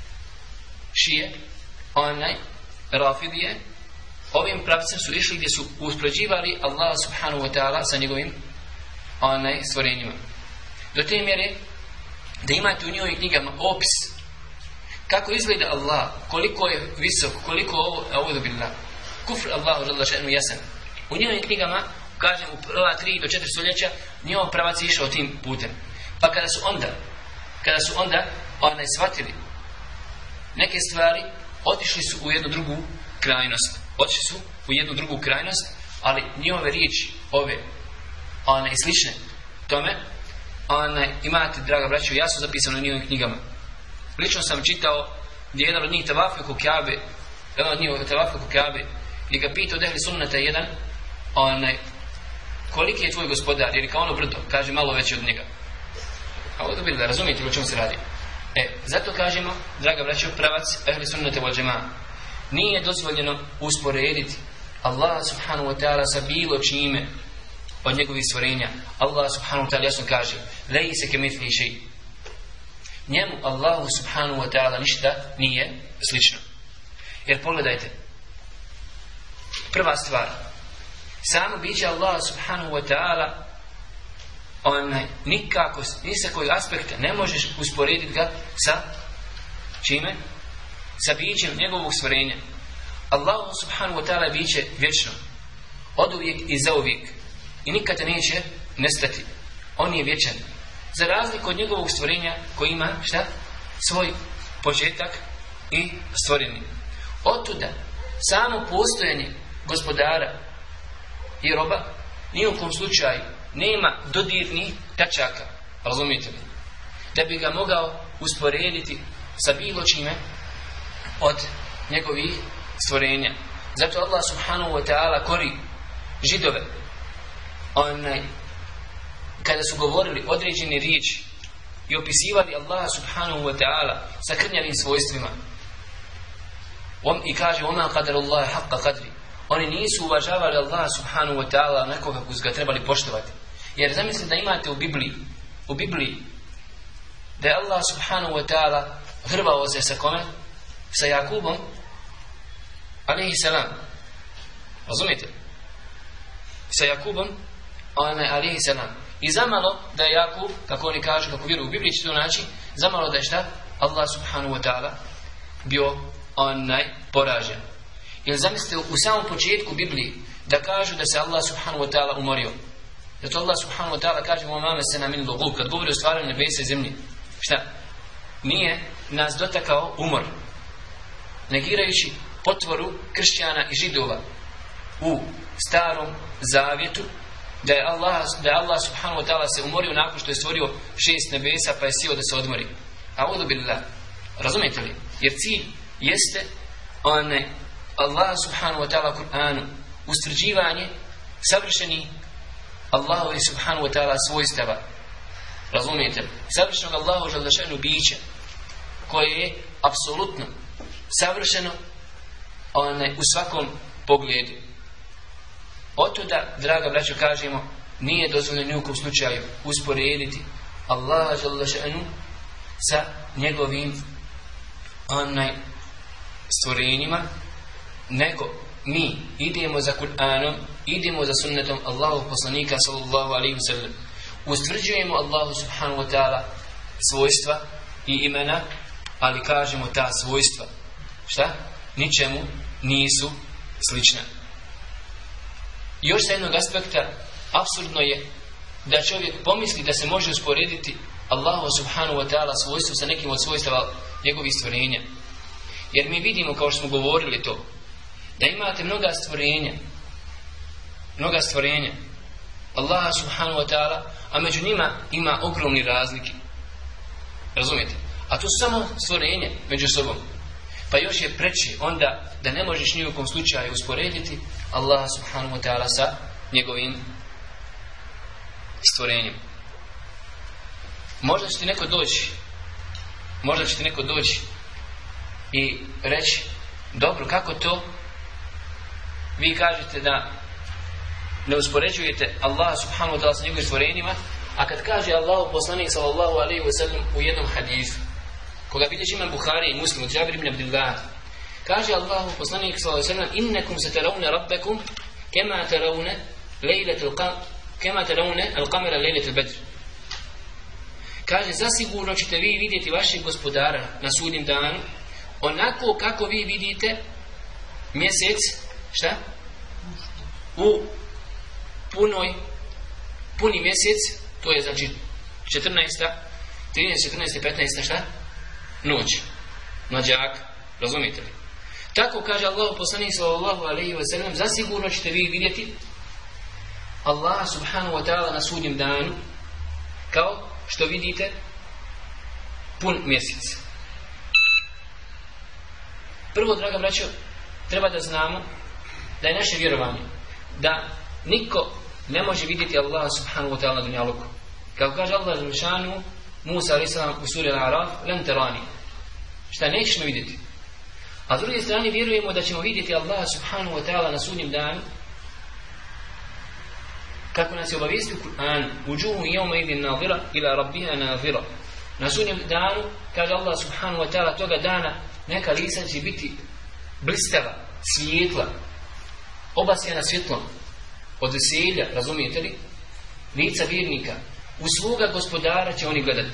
Šije, onaj, Rafidije, ovim pravcem su išli gdje su uspoređivali Allah subhanahu wa ta'ala sa njegovim onaj stvorenjima. Do te mjere da imate u njihovim knjigama opis kako izgleda Allah, koliko je visok, koliko ovo, ovo dobila. Kufr Allahu dželle še'nu jasan. U njihovim knjigama, kažem, u prva tri do četiri stoljeća, njihov pravac je išao tim putem. Pa kada su onda, kada su onda onaj shvatili neke stvari, otišli su u jednu drugu krajnost. Otišli su u jednu drugu krajnost, ali njihove riječi, ove, one i slične tome, one, imate, draga braćo, jasno zapisano u njihovim knjigama. Lično sam čitao gdje jedan od njih tavafio oko Kjabe, jedan od njih tavafio oko Kjabe, i ga pitao od ehli sunnata jedan, onaj, koliki je tvoj gospodar, jer je kao ono brdo, kaže malo veće od njega. A ovo dobili da razumijete o čemu se radi. E, zato kažemo, draga braćo, pravac ehli sunnata wal jamaa. Nije dozvoljeno usporediti Allah subhanahu wa ta'ala sa bilo čime od njegovih stvorenja. Allah subhanahu wa ta'ala jasno kaže lejse kemithli šej. Njemu Allahu subhanahu wa ta'ala ništa nije slično. Jer pogledajte, Prva stvar, samo biće Allah subhanahu wa ta'ala, onaj, nikako, ni sa kojeg aspekta ne možeš usporediti ga sa čime? Sa bićem njegovog stvorenja. Allah subhanahu wa ta'ala je biće vječno, od uvijek i za uvijek, i nikada neće nestati. On je vječan, za razliku od njegovog stvorenja koji ima šta? Svoj početak i stvoreni. Otuda samo postojanje gospodara i roba ni u kom slučaju nema dodirnih tačaka, razumijete li, da bi ga mogao usporediti sa bilo čime od njegovih stvorenja. Zato Allah subhanahu wa ta'ala kori Židove onaj, kada su govorili određene riječi i opisivali Allaha subhanahu wa ta'ala sa krnjavim svojstvima, i kaže وَمَا قَدَرُ اللَّهِ حَقَّ قَدْرِ, oni nisu uvažavali Allaha subhanahu wa ta'ala onako kako su ga trebali poštovati. Jer zamislite da imate u Bibliji u Bibliji da je Allah subhanahu wa ta'ala hrvao se sa kome? Sa Jakubom alejhi selam, razumijete? Sa Jakubom alejhi selam. I zamalo da je Jakub, kako oni kažu, kako vjeruju u Bibliji će to naći, zamalo da je šta? Allah subhanahu wa ta'ala bio onaj poražen. Ili zamislite u samom početku Bibliji da kažu da se Allah subhanahu wa ta'ala umorio. Zato Allah subhanahu wa ta'ala kaže وَمَا مَسَّنَا مِنْ لُغُوبٍ, kad govori o stvaranju nebesa i zemlje. Šta? Nije nas dotakao umor, negirajući potvoru kršćana i židova u starom zavjetu da je Allah, da je Allah subhanahu wa ta'ala se umorio nakon što je stvorio šest nebesa pa je sjeo da se odmori. A'udhu billah. Razumijete li? Jer cilj jeste one Allah subhanahu wa ta'ala Kur'anu ustvrđivanje savršenih Allahu subhanahu wa ta'ala svojstava. Razumijete? Savršenog Allahu želešenu bića koje je apsolutno savršeno one, u svakom pogledu. Otuda, draga braćo, kažemo, nije dozvoljeno ni u kom slučaju usporediti Allaha želešenu sa njegovim onaj stvorenjima, nego mi idemo za Kur'anom, idemo za sunnetom Allahu poslanika sallallahu alaihi wa sallam, ustvrđujemo Allahu subhanahu wa ta'ala svojstva i imena, ali kažemo ta svojstva šta? Ničemu nisu slična. Još sa jednog aspekta apsurdno je da čovjek pomisli da se može usporediti Allahu subhanahu wa ta'ala svojstvo sa nekim od svojstava njegovih stvorenja. Jer mi vidimo, kao što smo govorili to, da imate mnoga stvorenja, mnoga stvorenja Allaha subhanahu wa ta'ala, a među njima ima ogromni razlike. Razumijete? A to su samo stvorenja među sobom. Pa još je preče onda da ne možeš ni u kom slučaju usporediti Allaha subhanahu wa ta'ala sa njegovim stvorenjem. Možda će ti neko doći, možda će ti neko doći i reći, dobro, kako to vi kažete da ne uspoređujete Allaha subhanahu wa ta'ala sa njegovim stvorenjima, a kad kaže Allahu poslanik sallallahu alaihi wa sallam u jednom hadisu, koga bilježi imam Buhari i Muslim od Džabir ibn Abdillah, kaže Allahu poslanik sallallahu alaihi wa sallam, innakum satarawna rabbakum kema tarawna lejletul qamar kema tarawna al-qamara lejletul badr. Kaže, zasigurno ćete vi vidjeti vašeg gospodara na sudnjem danu onako kako vi vidite mjesec, šta? U punoj, puni mjesec, to je znači četrnaesta, trinaesta, četrnaesta, petnaesta, šta? Noć. Mlađak, razumijete li? Tako kaže Allah poslanik sallallahu alejhi ve sellem, zasigurno ćete vi vidjeti Allah subhanahu wa ta'ala na sudnjem danu kao što vidite pun mjesec. Prvo, draga braćo, treba da znamo da je naše vjerovanje da niko ne može vidjeti Allah subhanahu wa ta'ala na dunjaluku. Kako kaže Allah želešanu Musa alejhi selam u suri Al-Araf, lan tarani, šta nećeš me vidjeti. A s druge strane vjerujemo da ćemo vidjeti Allah subhanahu wa ta'ala na sudnjem danu kako nas je obavijestio Kur'an, uđuhu jevma idin nazira ila rabbiha nazira. Na sudnjem danu, kaže Allah subhanahu wa ta'ala, toga dana neka lica će biti blistava, svijetla, obasjana svjetlom od veselja, razumijete li? Lica vjernika, u svoga gospodara će oni gledati.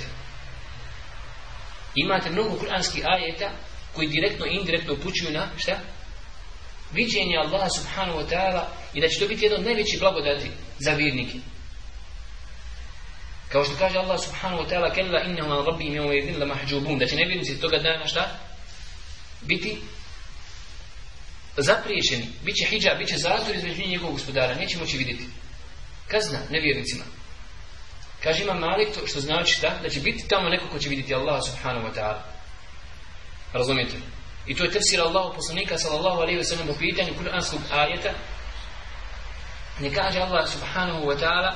Imate mnogo kuranskih ajeta koji direktno i indirektno upućuju na šta? Viđenje Allaha subhanahu wa ta'ala i da će to biti jedan od najvećih blagodati za vjernike. Kao što kaže Allah subhanahu wa ta'ala kella innahum an rabbihim yawma idhin lamahjubun, da će nevjernici toga dana šta? Biti zapriječeni, bit će hidžab, bit će zatvor između njih njegovog gospodara, neće moći vidjeti. Kazna nevjernicima. Kaže Imam Malik to što znači šta? Da će biti tamo neko ko će vidjeti Allaha subhanahu wa ta'ala. Razumijete? I to je tefsir Allahu poslanika sallallahu alejhi ve sellem u pitanju kuranskog ajeta. Ne kaže Allah subhanahu wa ta'ala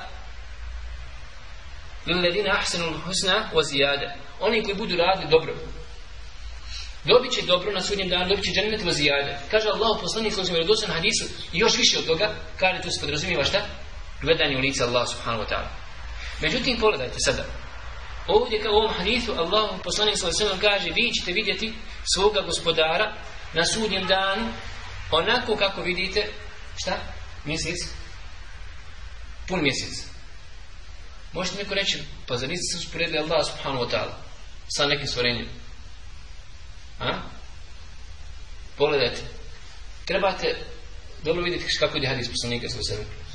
lilladina ahsanul husna wa ziyada. Oni koji budu radili dobro, dobit će dobro na sudnjem danu, dobit će džennet wa ziyada. Kaže Allahu poslanik sallallahu alejhi ve sellem u hadisu i još više od toga, kaže tu se podrazumijeva šta? Gledanje u lice Allaha subhanahu wa ta'ala. Međutim, pogledajte sada. Ovdje kao u ovom hadisu Allahu poslanik sallallahu alejhi ve sellem kaže vi ćete vidjeti svoga gospodara na sudnjem danu onako kako vidite šta? Mjesec? Pun mjesec. Možete neko reći, pa zar niste se usporedili Allah subhanahu wa ta'ala sa nekim stvorenjem? A? Pogledajte. Trebate dobro vidjeti kako je hadis poslanika sallallahu alejhi ve sellem.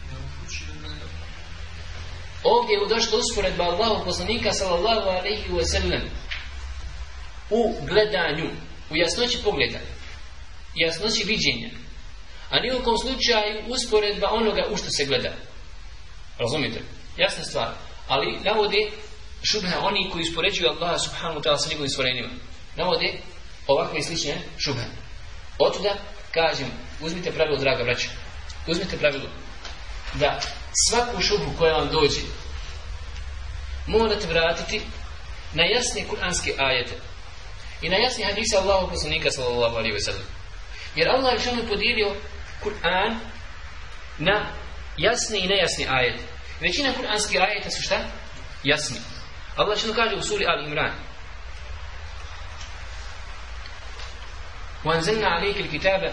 Ovdje je došla usporedba Allahu poslanika sallallahu alejhi ve sellem u gledanju, u jasnoći pogleda, jasnoći viđenja, a ni u kom slučaju usporedba onoga u što se gleda. Razumite? Jasna stvar. Ali navode šubha oni koji uspoređuju Allaha subhanahu wa ta'ala sa njegovim stvorenjima. Navode ovakve i slične šubha. Otuda kažem, uzmite pravilo, draga braća, uzmite pravilo da svaku šubhu koja vam dođe morate vratiti na jasne kuranske ajete i na jasne hadise Allahu poslanika sallallahu alejhi ve sellem. Jer Allah je što podijelio Kur'an na jasne i nejasne ajete. Većina kuranskih ajeta su šta? Jasni. Allah što kaže u suri Al Imran: وَأَنزَلْنَا عَلَيْكَ الْكِتَابَ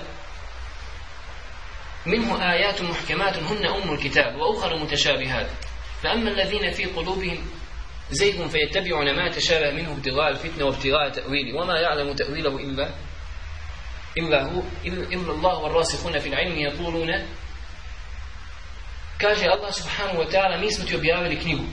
منه آيات محكمات هن أم الكتاب وأخر متشابهات فأما الذين في قلوبهم زيغ فيتبعون ما تشابه منه ابتغاء الفتنة وابتغاء تأويله وما يعلم تأويله إلا إلا هو إلا الله والراسخون في العلم يقولون. kaže Allah subhanahu wa ta'ala mi smo ti objavili knjigu.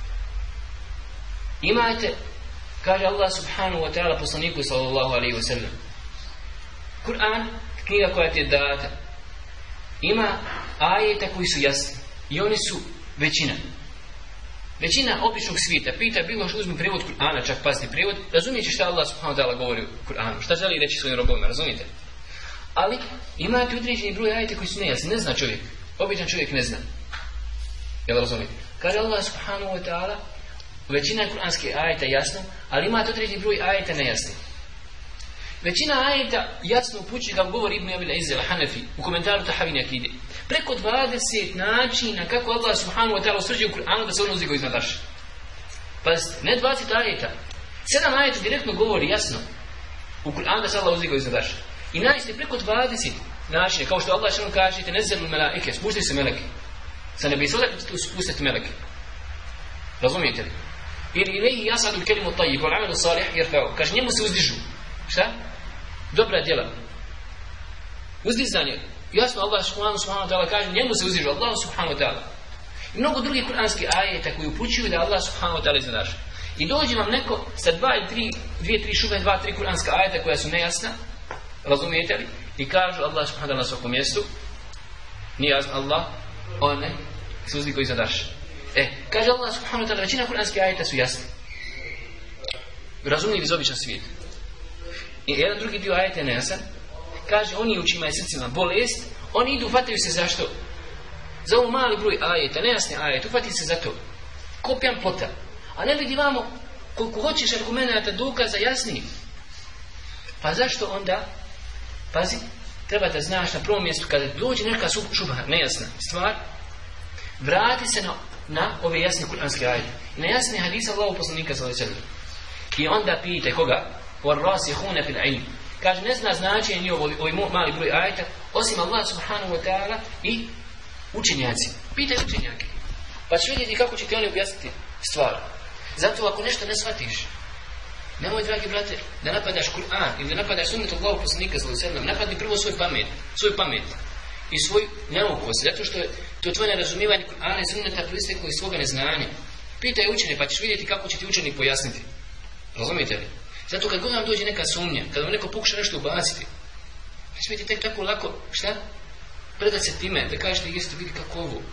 Imate, kaže Allah subhanahu wa ta'ala poslaniku sallallahu alejhi ve sellem, Kur'an, knjiga koja ti je data, ima ajeta koji su jasni i oni su većina. Većina običnog svijeta pita bilo što uzmi prijevod Kur'ana, čak pasni prijevod, razumijete šta Allah subhanahu wa ta'ala govori u Kur'anu, šta želi reći svojim robovima, razumijete? Ali imate određeni broj ajeta koji su nejasni, ne zna čovjek, običan čovjek ne zna. Jel razumijete? Kaže Allah subhanahu wa ta'ala, većina kur'anskih ajeta jasno, ali imate određeni broj ajeta nejasni. Većina ajeta jasno upućuje, kako govori Ibn Abil Izz al-Hanafi u komentaru Tahavini akide, preko dvadeset načina kako Allah subhanahu wa ta'ala usvrđuje u Kur'anu da se ono uzdigao iznad arša. Pazite, ne dvadeset ajeta, sedam ajeta direktno govori jasno u Kur'anu da se Allah uzdigao iznad arša. I nađete preko dvadeset načina, kao što Allah što kaže, te nezelu melaike, spuštaju se meleke. Sa nebisa odakle spustiti meleke. Razumijete li? Ili ilaihi yas'adu al-kalimu at-tayyib wal 'amalu as-salih yarfa'u. Kaže njemu se uzdižu. Šta? Dobra djela. Uzdizanje. Jasno Allah subhanahu wa ta'ala kaže njemu se uzdižu. Allah subhanahu wa ta'ala. I mnogo drugih kuranskih ajeta koji upućuju da Allah subhanahu wa ta'ala iznadaša. I dođe vam neko sa dva ili tri, dvije, tri šube, dva, tri kuranska ajeta koja su nejasna. Razumijete li? I kažu Allah subhanahu wa ta'ala na svakom mjestu. Nije jasno Allah. On ne. Se uzdigo iznadaša. E, kaže Allah subhanahu wa ta'ala, većina kuranskih ajeta su jasni. Razumljivi za običan svijet. I jedan drugi dio ajeta je nejasan. Kaže, oni u čima je srcima bolest, oni idu, ufataju se zašto? Za ovu mali broj ajeta, nejasni ajeta, ufataju se za to. Kopijam plota. A ne vidi vamo, koliko hoćeš argumenata, dokaza, jasni. Pa zašto onda, pazi, treba da znaš na prvom mjestu, kada dođe neka šubha, nejasna stvar, vrati se na, na ove jasne kuranske ajete. I na jasne hadise Allahu poslanika sallallahu alejhi ve sellem. I onda pijete koga? وَالرَّاسِخُونَ فِي الْعِلْمِ. kaže, ne zna značenje ni ovaj, ovaj mali broj ajeta, osim Allah subhanahu wa ta'ala i učenjaci. Pitaj učenjake. Pa ćeš vidjeti kako će ti oni objasniti stvar. Zato ako nešto ne shvatiš, nemoj, dragi brate, da napadaš Kur'an ili da napadaš sunnet Allahu poslanika sallallahu alejhi ve sellem, napadni prvo svoj pamet, svoju pamet i svoj neukost, zato što je to tvoje nerazumijevanje Kur'ana i sunneta proisteklo iz svoga neznanja. Pitaj učene, pa ćeš vidjeti kako će ti učenik pojasniti. Razumijete li? Zato kad god vam dođe neka sumnja, kad vam neko pokuša nešto ubaciti, ne smijete tek tako lako, šta? Predat se time, da kažete, jeste, vidi kako ovo.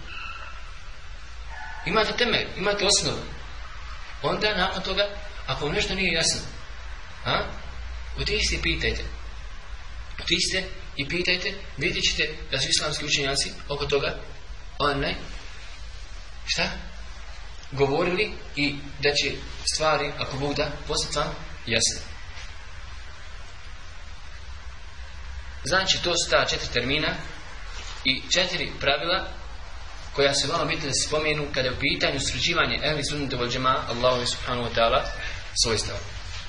Imate temelj, imate osnovu. Onda, nakon toga, ako vam nešto nije jasno, a? Otiđite i pitajte. Otiđite i pitajte, vidjet ćete da su islamski učenjaci oko toga, onaj, šta? Govorili i da će stvari, ako Bog da, postati vam jasne. Znači, to su ta četiri termina i četiri pravila koja su vama bitne da se spomenu kada je u pitanju sređivanje ehli sunnata wal džemaa Allahu subhanahu wa ta'ala svojstava.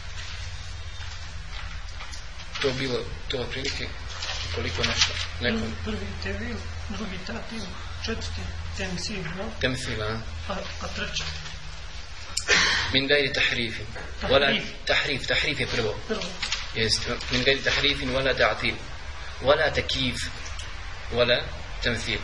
To je bilo, to je prilike koliko nešto. Neko... Prvi tevil, drugi tatil, četvrti temsil, no? Temsil, a? A, a treći? Min gajri tahrifin. Wala tahrif, tahrif je prvo. Prvo. Jest, min gajri tahrifin, wala ta'til. Wala takif, wala temsil.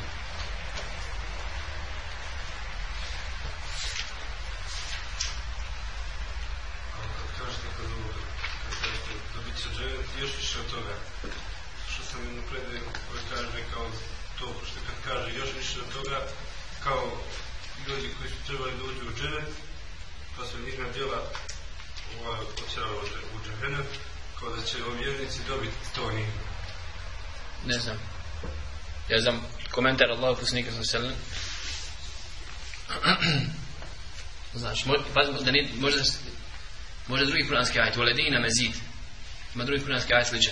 Još više od toga, što sam jednu predaju koja kaže kao to, što kad kaže još više od toga, kao ljudi koji su trebali da uđu u dženet, pa su njihna djela otjerala u dženet, kao da će vjernici dobiti to njih. Ne znam. Ja znam komentar Allahu poslanika sallallahu alejhi ve sellem. Znači, pazimo da ne, možda, možda drugi kuranski ajet, waladina mazid. Ima drugi kuranski ajet sličan.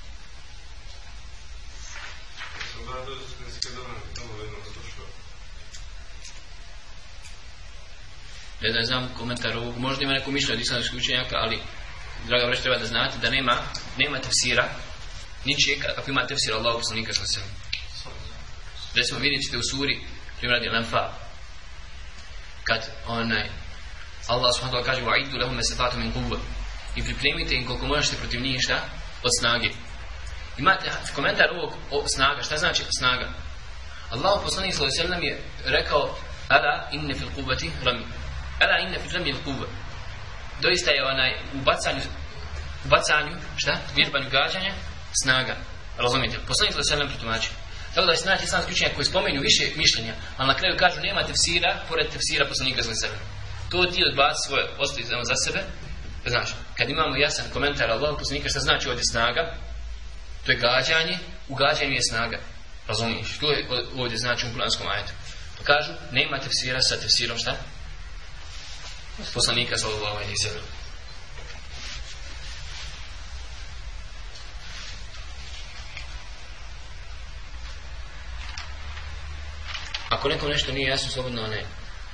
Ne znam, znam komentar ovog, možda ima neko mišljenje od islamskih učenjaka, ali draga vreć, treba da znate da nema, nema tefsira ničijeg ako ima tefsira Allahu poslanika sallallahu alejhi ve sellem. Recimo vidjet ćete u suri primjer radi Al-Anfal kad onaj Allah subhanahu wa ta'ala kaže wa'iddu lahum mastata'tum min quwwa i pripremite im koliko možete protiv njih šta? Od snage. Imate komentar ovog o snaga, šta znači snaga? Allah poslanik sallallahu alejhi ve sellem je rekao ala inne fil quwwati rami. Ala inne fil rami al-quwwa. Doista je onaj u bacanju u bacanju, šta? Vježbanju gađanja snaga. Razumijete? Poslanik sallallahu alejhi ve sellem protumači. Tako da je znači islamski učenjak koji spomenu više mišljenja, ali na kraju kažu nema tefsira pored tefsira poslanika sallallahu alejhi ve sellem. To ti odbaci svoje, ostavi za sebe. Znači, kad imamo jasan komentar Allahu poslanika šta znači ovdje snaga, to je gađanje, u gađanju je snaga. Razumiješ? To je ovdje znači u kuranskom ajetu. Pa kažu, nema tefsira sa tefsirom šta? Poslanika sallallahu alejhi ve sellem. Ako nekom nešto nije jasno, slobodno ne.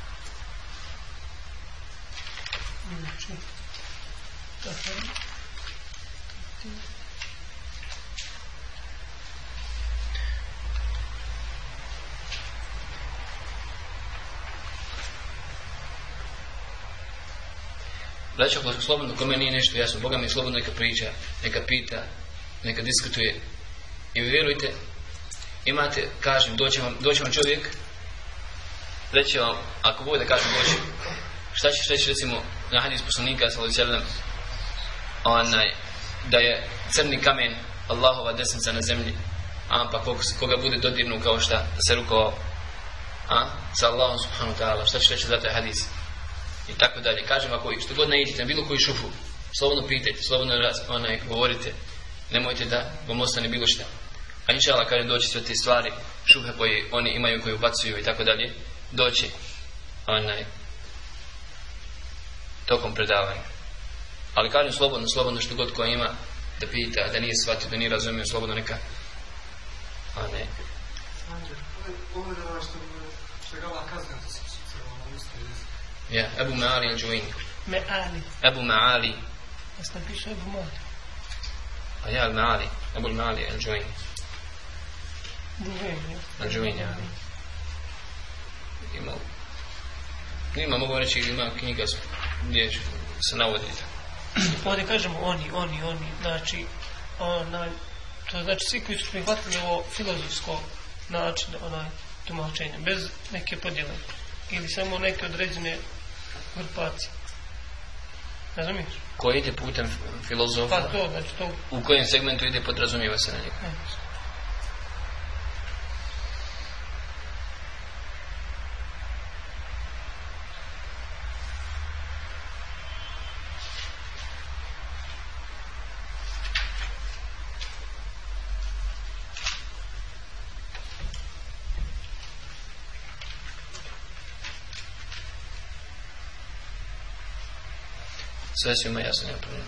Braćo, ako slobodno kome nije nešto jasno, Boga mi slobodno neka priča, neka pita, neka diskutuje. I vjerujte, imate, kažem, doće vam, doće vam čovjek, reći vam, ako bude da kažem doći, šta ćeš reći recimo na hadis poslanika sallallahu alejhi ve sellem, onaj, da je crni kamen Allahova desnica na zemlji, a pa koga, koga bude dodirnu kao šta, da se rukovao, a, sa Allahom subhanahu ta'ala, šta ćeš reći za taj hadis? I tako dalje. Kažem, ako što god naidite na bilo koju šufu, slobodno pitajte, slobodno onaj, govorite, nemojte da vam ostane bilo šta. A inša Allah, kažem, doći sve te stvari, šufe koje oni imaju, koje ubacuju i tako dalje, doći onaj, tokom predavanja. Ali kažem slobodno, slobodno što god ko ima da pita, da nije shvatio, da nije razumio, slobodno neka. A ne. Ovo je da što je gala kazna, da se Ja, Ebu Ma'ali al-Juwayni. Me'ali. Ebu Ma'ali. Jeste napiše Ebu Ma'ali. A ja al-Ma'ali, Abu al-Ma'ali al-Juwayni. Juwayni. Al-Juwayni, ja. Ima, nima, mogu reći, ima knjiga gdje se navodi. Ovdje kažemo oni, oni, oni, znači, onaj, to znači svi koji su prihvatili ovo filozofsko način, onaj, tumačenje, bez neke podjele, ili samo neke određene grupacije. Razumiješ? Ko ide putem filozofa, pa to, znači to... u kojem segmentu ide, podrazumijeva se na njega. Ne. Sve svima jasno, nema problema.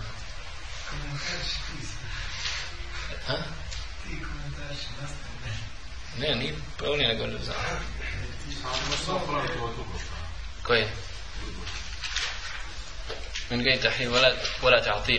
Ha? Ti komentariš nastavljaju. Ne, nije problem, nego ne znam. Koje? Min gaj tahrim, wala ta'atil.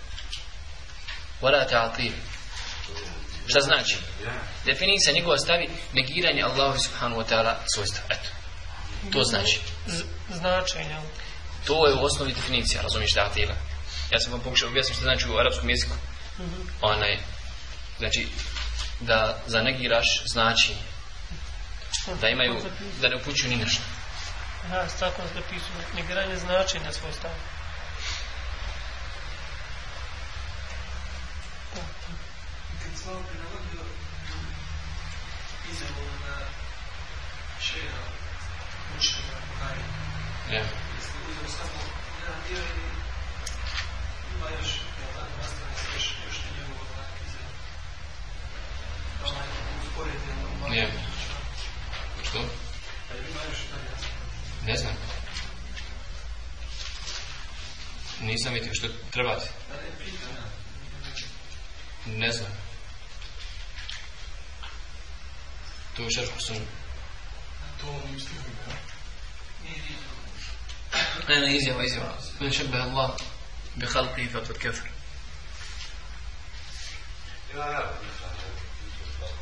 Wala ta'atil. Šta znači? Definicija njegova stavi negiranje Allahu subhanahu wa ta'ala svojstva. Eto. To znači. Z- značenja. To je u osnovi definicija, razumiješ ta'atila. Ja sam vam pokušao objasniti što znači u arapskom jeziku. Mm-hmm. Onaj, znači, da zanegiraš znači da imaju, da ne upućuju ni nešto. Aha, tako da pisu negiranje značenja svoj stav. Kad sam vam prilagodio izjavu na šeha učenja Buhari, Ja. jeste uzeo samo jedan dio ili ima još, jel tako, nastavlja se još, još na njegov onak izjavu. Onaj usporedno. Ja. Što? Ali ima još dalje nastavlja. Ne znam. Nisam vidio što trebate. Da ne pitam, ja. Ne znam. To je šarku sunu. To mi stigu, ja. Nije vidio. Ne, ne, izjava, izjava. Men šebbe Allah bi halqi fa to kefir. Ja, ja, pitanje, pitanje,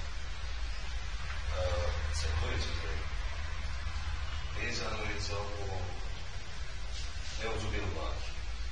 se koristite vezano je za ovo neuzubilu bazu.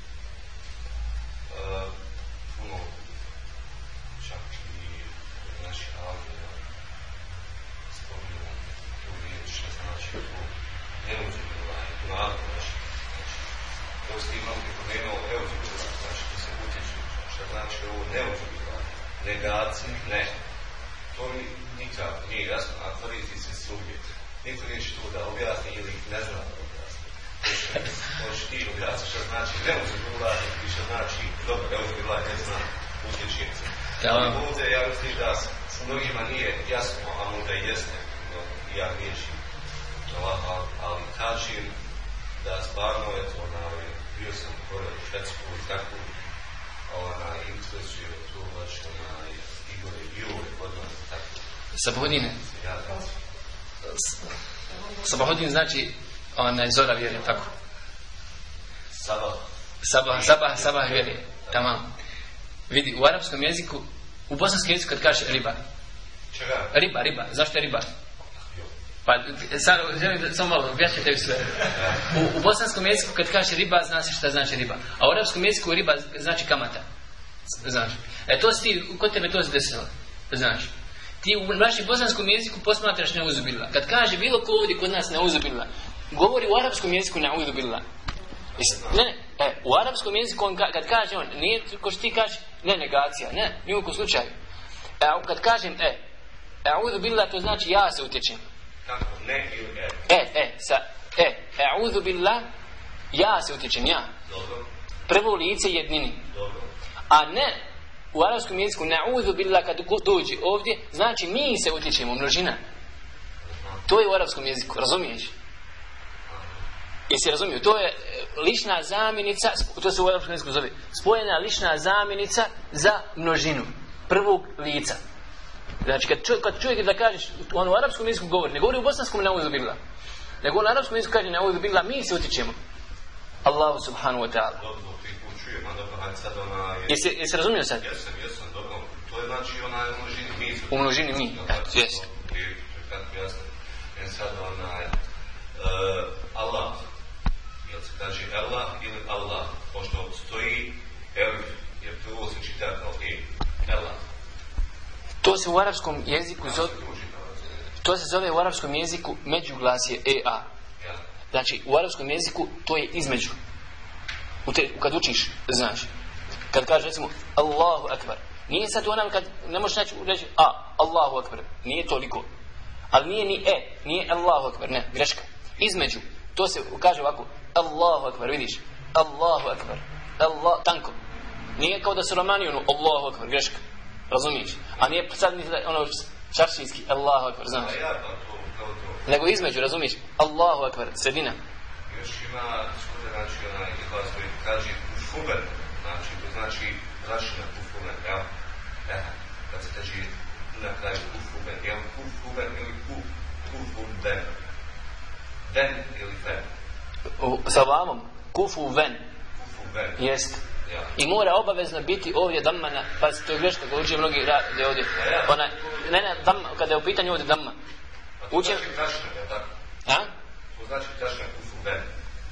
Puno čak i naši avljena spominju tu riječ, šta znači to neuzubilu bazu, puno avljena naši. Evo ste imali pripomenuo neuzubilu bazu, znači da se utječu, šta znači ovo neuzubilu bazu. Negacije, ne. To mi nikako nije jasno, a koristi se subjekt. Niko neće to da objasni ili ne zna da objasni. Možeš ti objasni što znači neuzbiljati i što znači dobro, neuzbiljati, ne znam, utječnice. Ali ovdje ja mislim da s mnogima nije jasno, a možda i jeste, no, ja riješim. Ali kažem da stvarno je to, bio sam korak u Švedsku i tako, ona interesuje to baš ona Igore Jure kod nas tako. Sabahodine. Ja znam. Sabahodin znači onaj zora vjere, tako. Sabah. Sabah, sabah, sabah vjere. Tamam. Vidi, u arapskom jeziku, u bosanskom jeziku kad kaže riba. Čega? Riba, riba. Zašto je riba? Pa, sad, želim samo malo, objašnjam tebi sve. U, u bosanskom jeziku kad kaže riba, zna se šta znači riba. A u arapskom jeziku riba znači kamata. Znaš. E to si ti, kod tebe to se desilo. Znaš. Ti u našem bosanskom jeziku posmatraš neuzubila. Kad kaže bilo ko ovdje kod nas neuzubila, govori u arapskom jeziku neuzubila. Ne, ne, e, u arapskom jeziku on ka, kad kaže on, nije ko što ti kaže, ne negacija, ne, nije u slučaju. E, kad kažem e, e'udhu to znači ja se utječem. Kako? Ne ili e? E, e, sa, e, e'udhu billah, ja se utječem, ja. Dobro. Prvo lice jednini. Dobro. A ne, u arapskom jeziku, na'udhu billah kad dođe ovdje, znači mi se utječemo, množina. To je u arapskom jeziku, razumiješ? Jesi razumio? To je lična zamjenica, to se u arapskom jeziku zove, spojena lična zamjenica za množinu. Prvog lica. Znači, kad, čuj, kad čujete da kažeš, on u arapskom jeziku govori, ne govori u bosanskom na'udhu billah, nego u arapskom jeziku kaže na'udhu billah, mi se utječemo. Allahu subhanahu wa ta'ala. Dobro, ti put čujem, a dobro, hajde sad ona je... Jesi, jesi razumio sad? Jesam, jesam, dobro. to je znači onaj u množini mi. U množini mi, eto, jest. Kako jasno. En sad onaj, Allah, jel se kaže Allah ili Allah, pošto stoji elif, jer prvo se čita kao e, Allah. To se u arapskom jeziku zove, to se zove u arapskom jeziku međuglasje e, a. Znači, u arapskom jeziku to je između. U te, kad učiš, znaš. Kad kažeš, recimo, Allahu akbar. Nije sad onam kad ne možeš naći reći a, Allahu akbar. Nije toliko. Ali nije ni e, nije Allahu akbar, ne, greška. Između, to se kaže ovako, Allahu akbar, vidiš, Allahu akbar, Allah, tanko. Nije kao da su romani ono, Allahu akbar, greška, razumiješ? A nije sad ni ono čaršinski, Allahu akbar, znaš. Nego između, razumiješ, Allahu akbar, sredina. Još ima skude, znači, onaj izlaz koji kaže kufuben, znači, to znači rašina kufuben, jel? Eha, kad se kaže na kraju kufuben, jel kufuben ili kuf, kufuben? Ven ili fen? Sa vamom, kufuven. Kufuben. Jest. Ja. I mora obavezno biti ovdje dammana, pa to je greška, koji uči mnogi rade ovdje. Ona, ne, ne, damma, kada je u pitanju ovdje damma. Učin... To znači tašna, je tako? A? To znači tašna kufuben.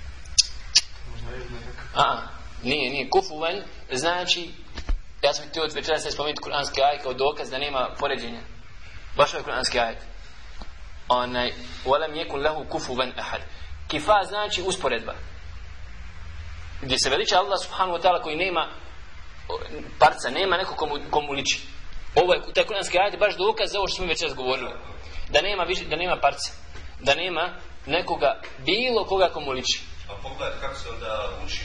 A, nije, nije. Kufuven znači, ja sam ti od večera se spomenuti kuranski ajet kao dokaz da nema poređenja. Baš ovaj kuranski ajet. Onaj, وَلَمْ يَكُنْ لَهُ كُفُوًا أَحَدٍ. Kifa znači usporedba. Gdje se veliča Allah subhanahu wa ta'ala koji nema parca, nema neko komu, komu liči. Ovo je, taj kuranski ajet je baš dokaz za ovo što smo večeras govorili. Da nema, da nema parca. Da nema nekoga, bilo koga komu liči. A pogledaj kako se onda uči.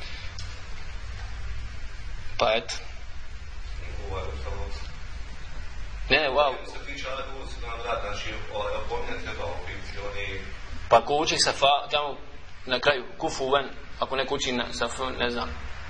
Pa eto. Ovaj ustavnost. Ne, ne, wow. Se tiče, ali ovo se nam rad, znači, ovaj, opominjati treba opiti, oni... Pa ko uči sa fa, tamo na kraju, kufu ven, ako neko uči na, sa f, ne znam.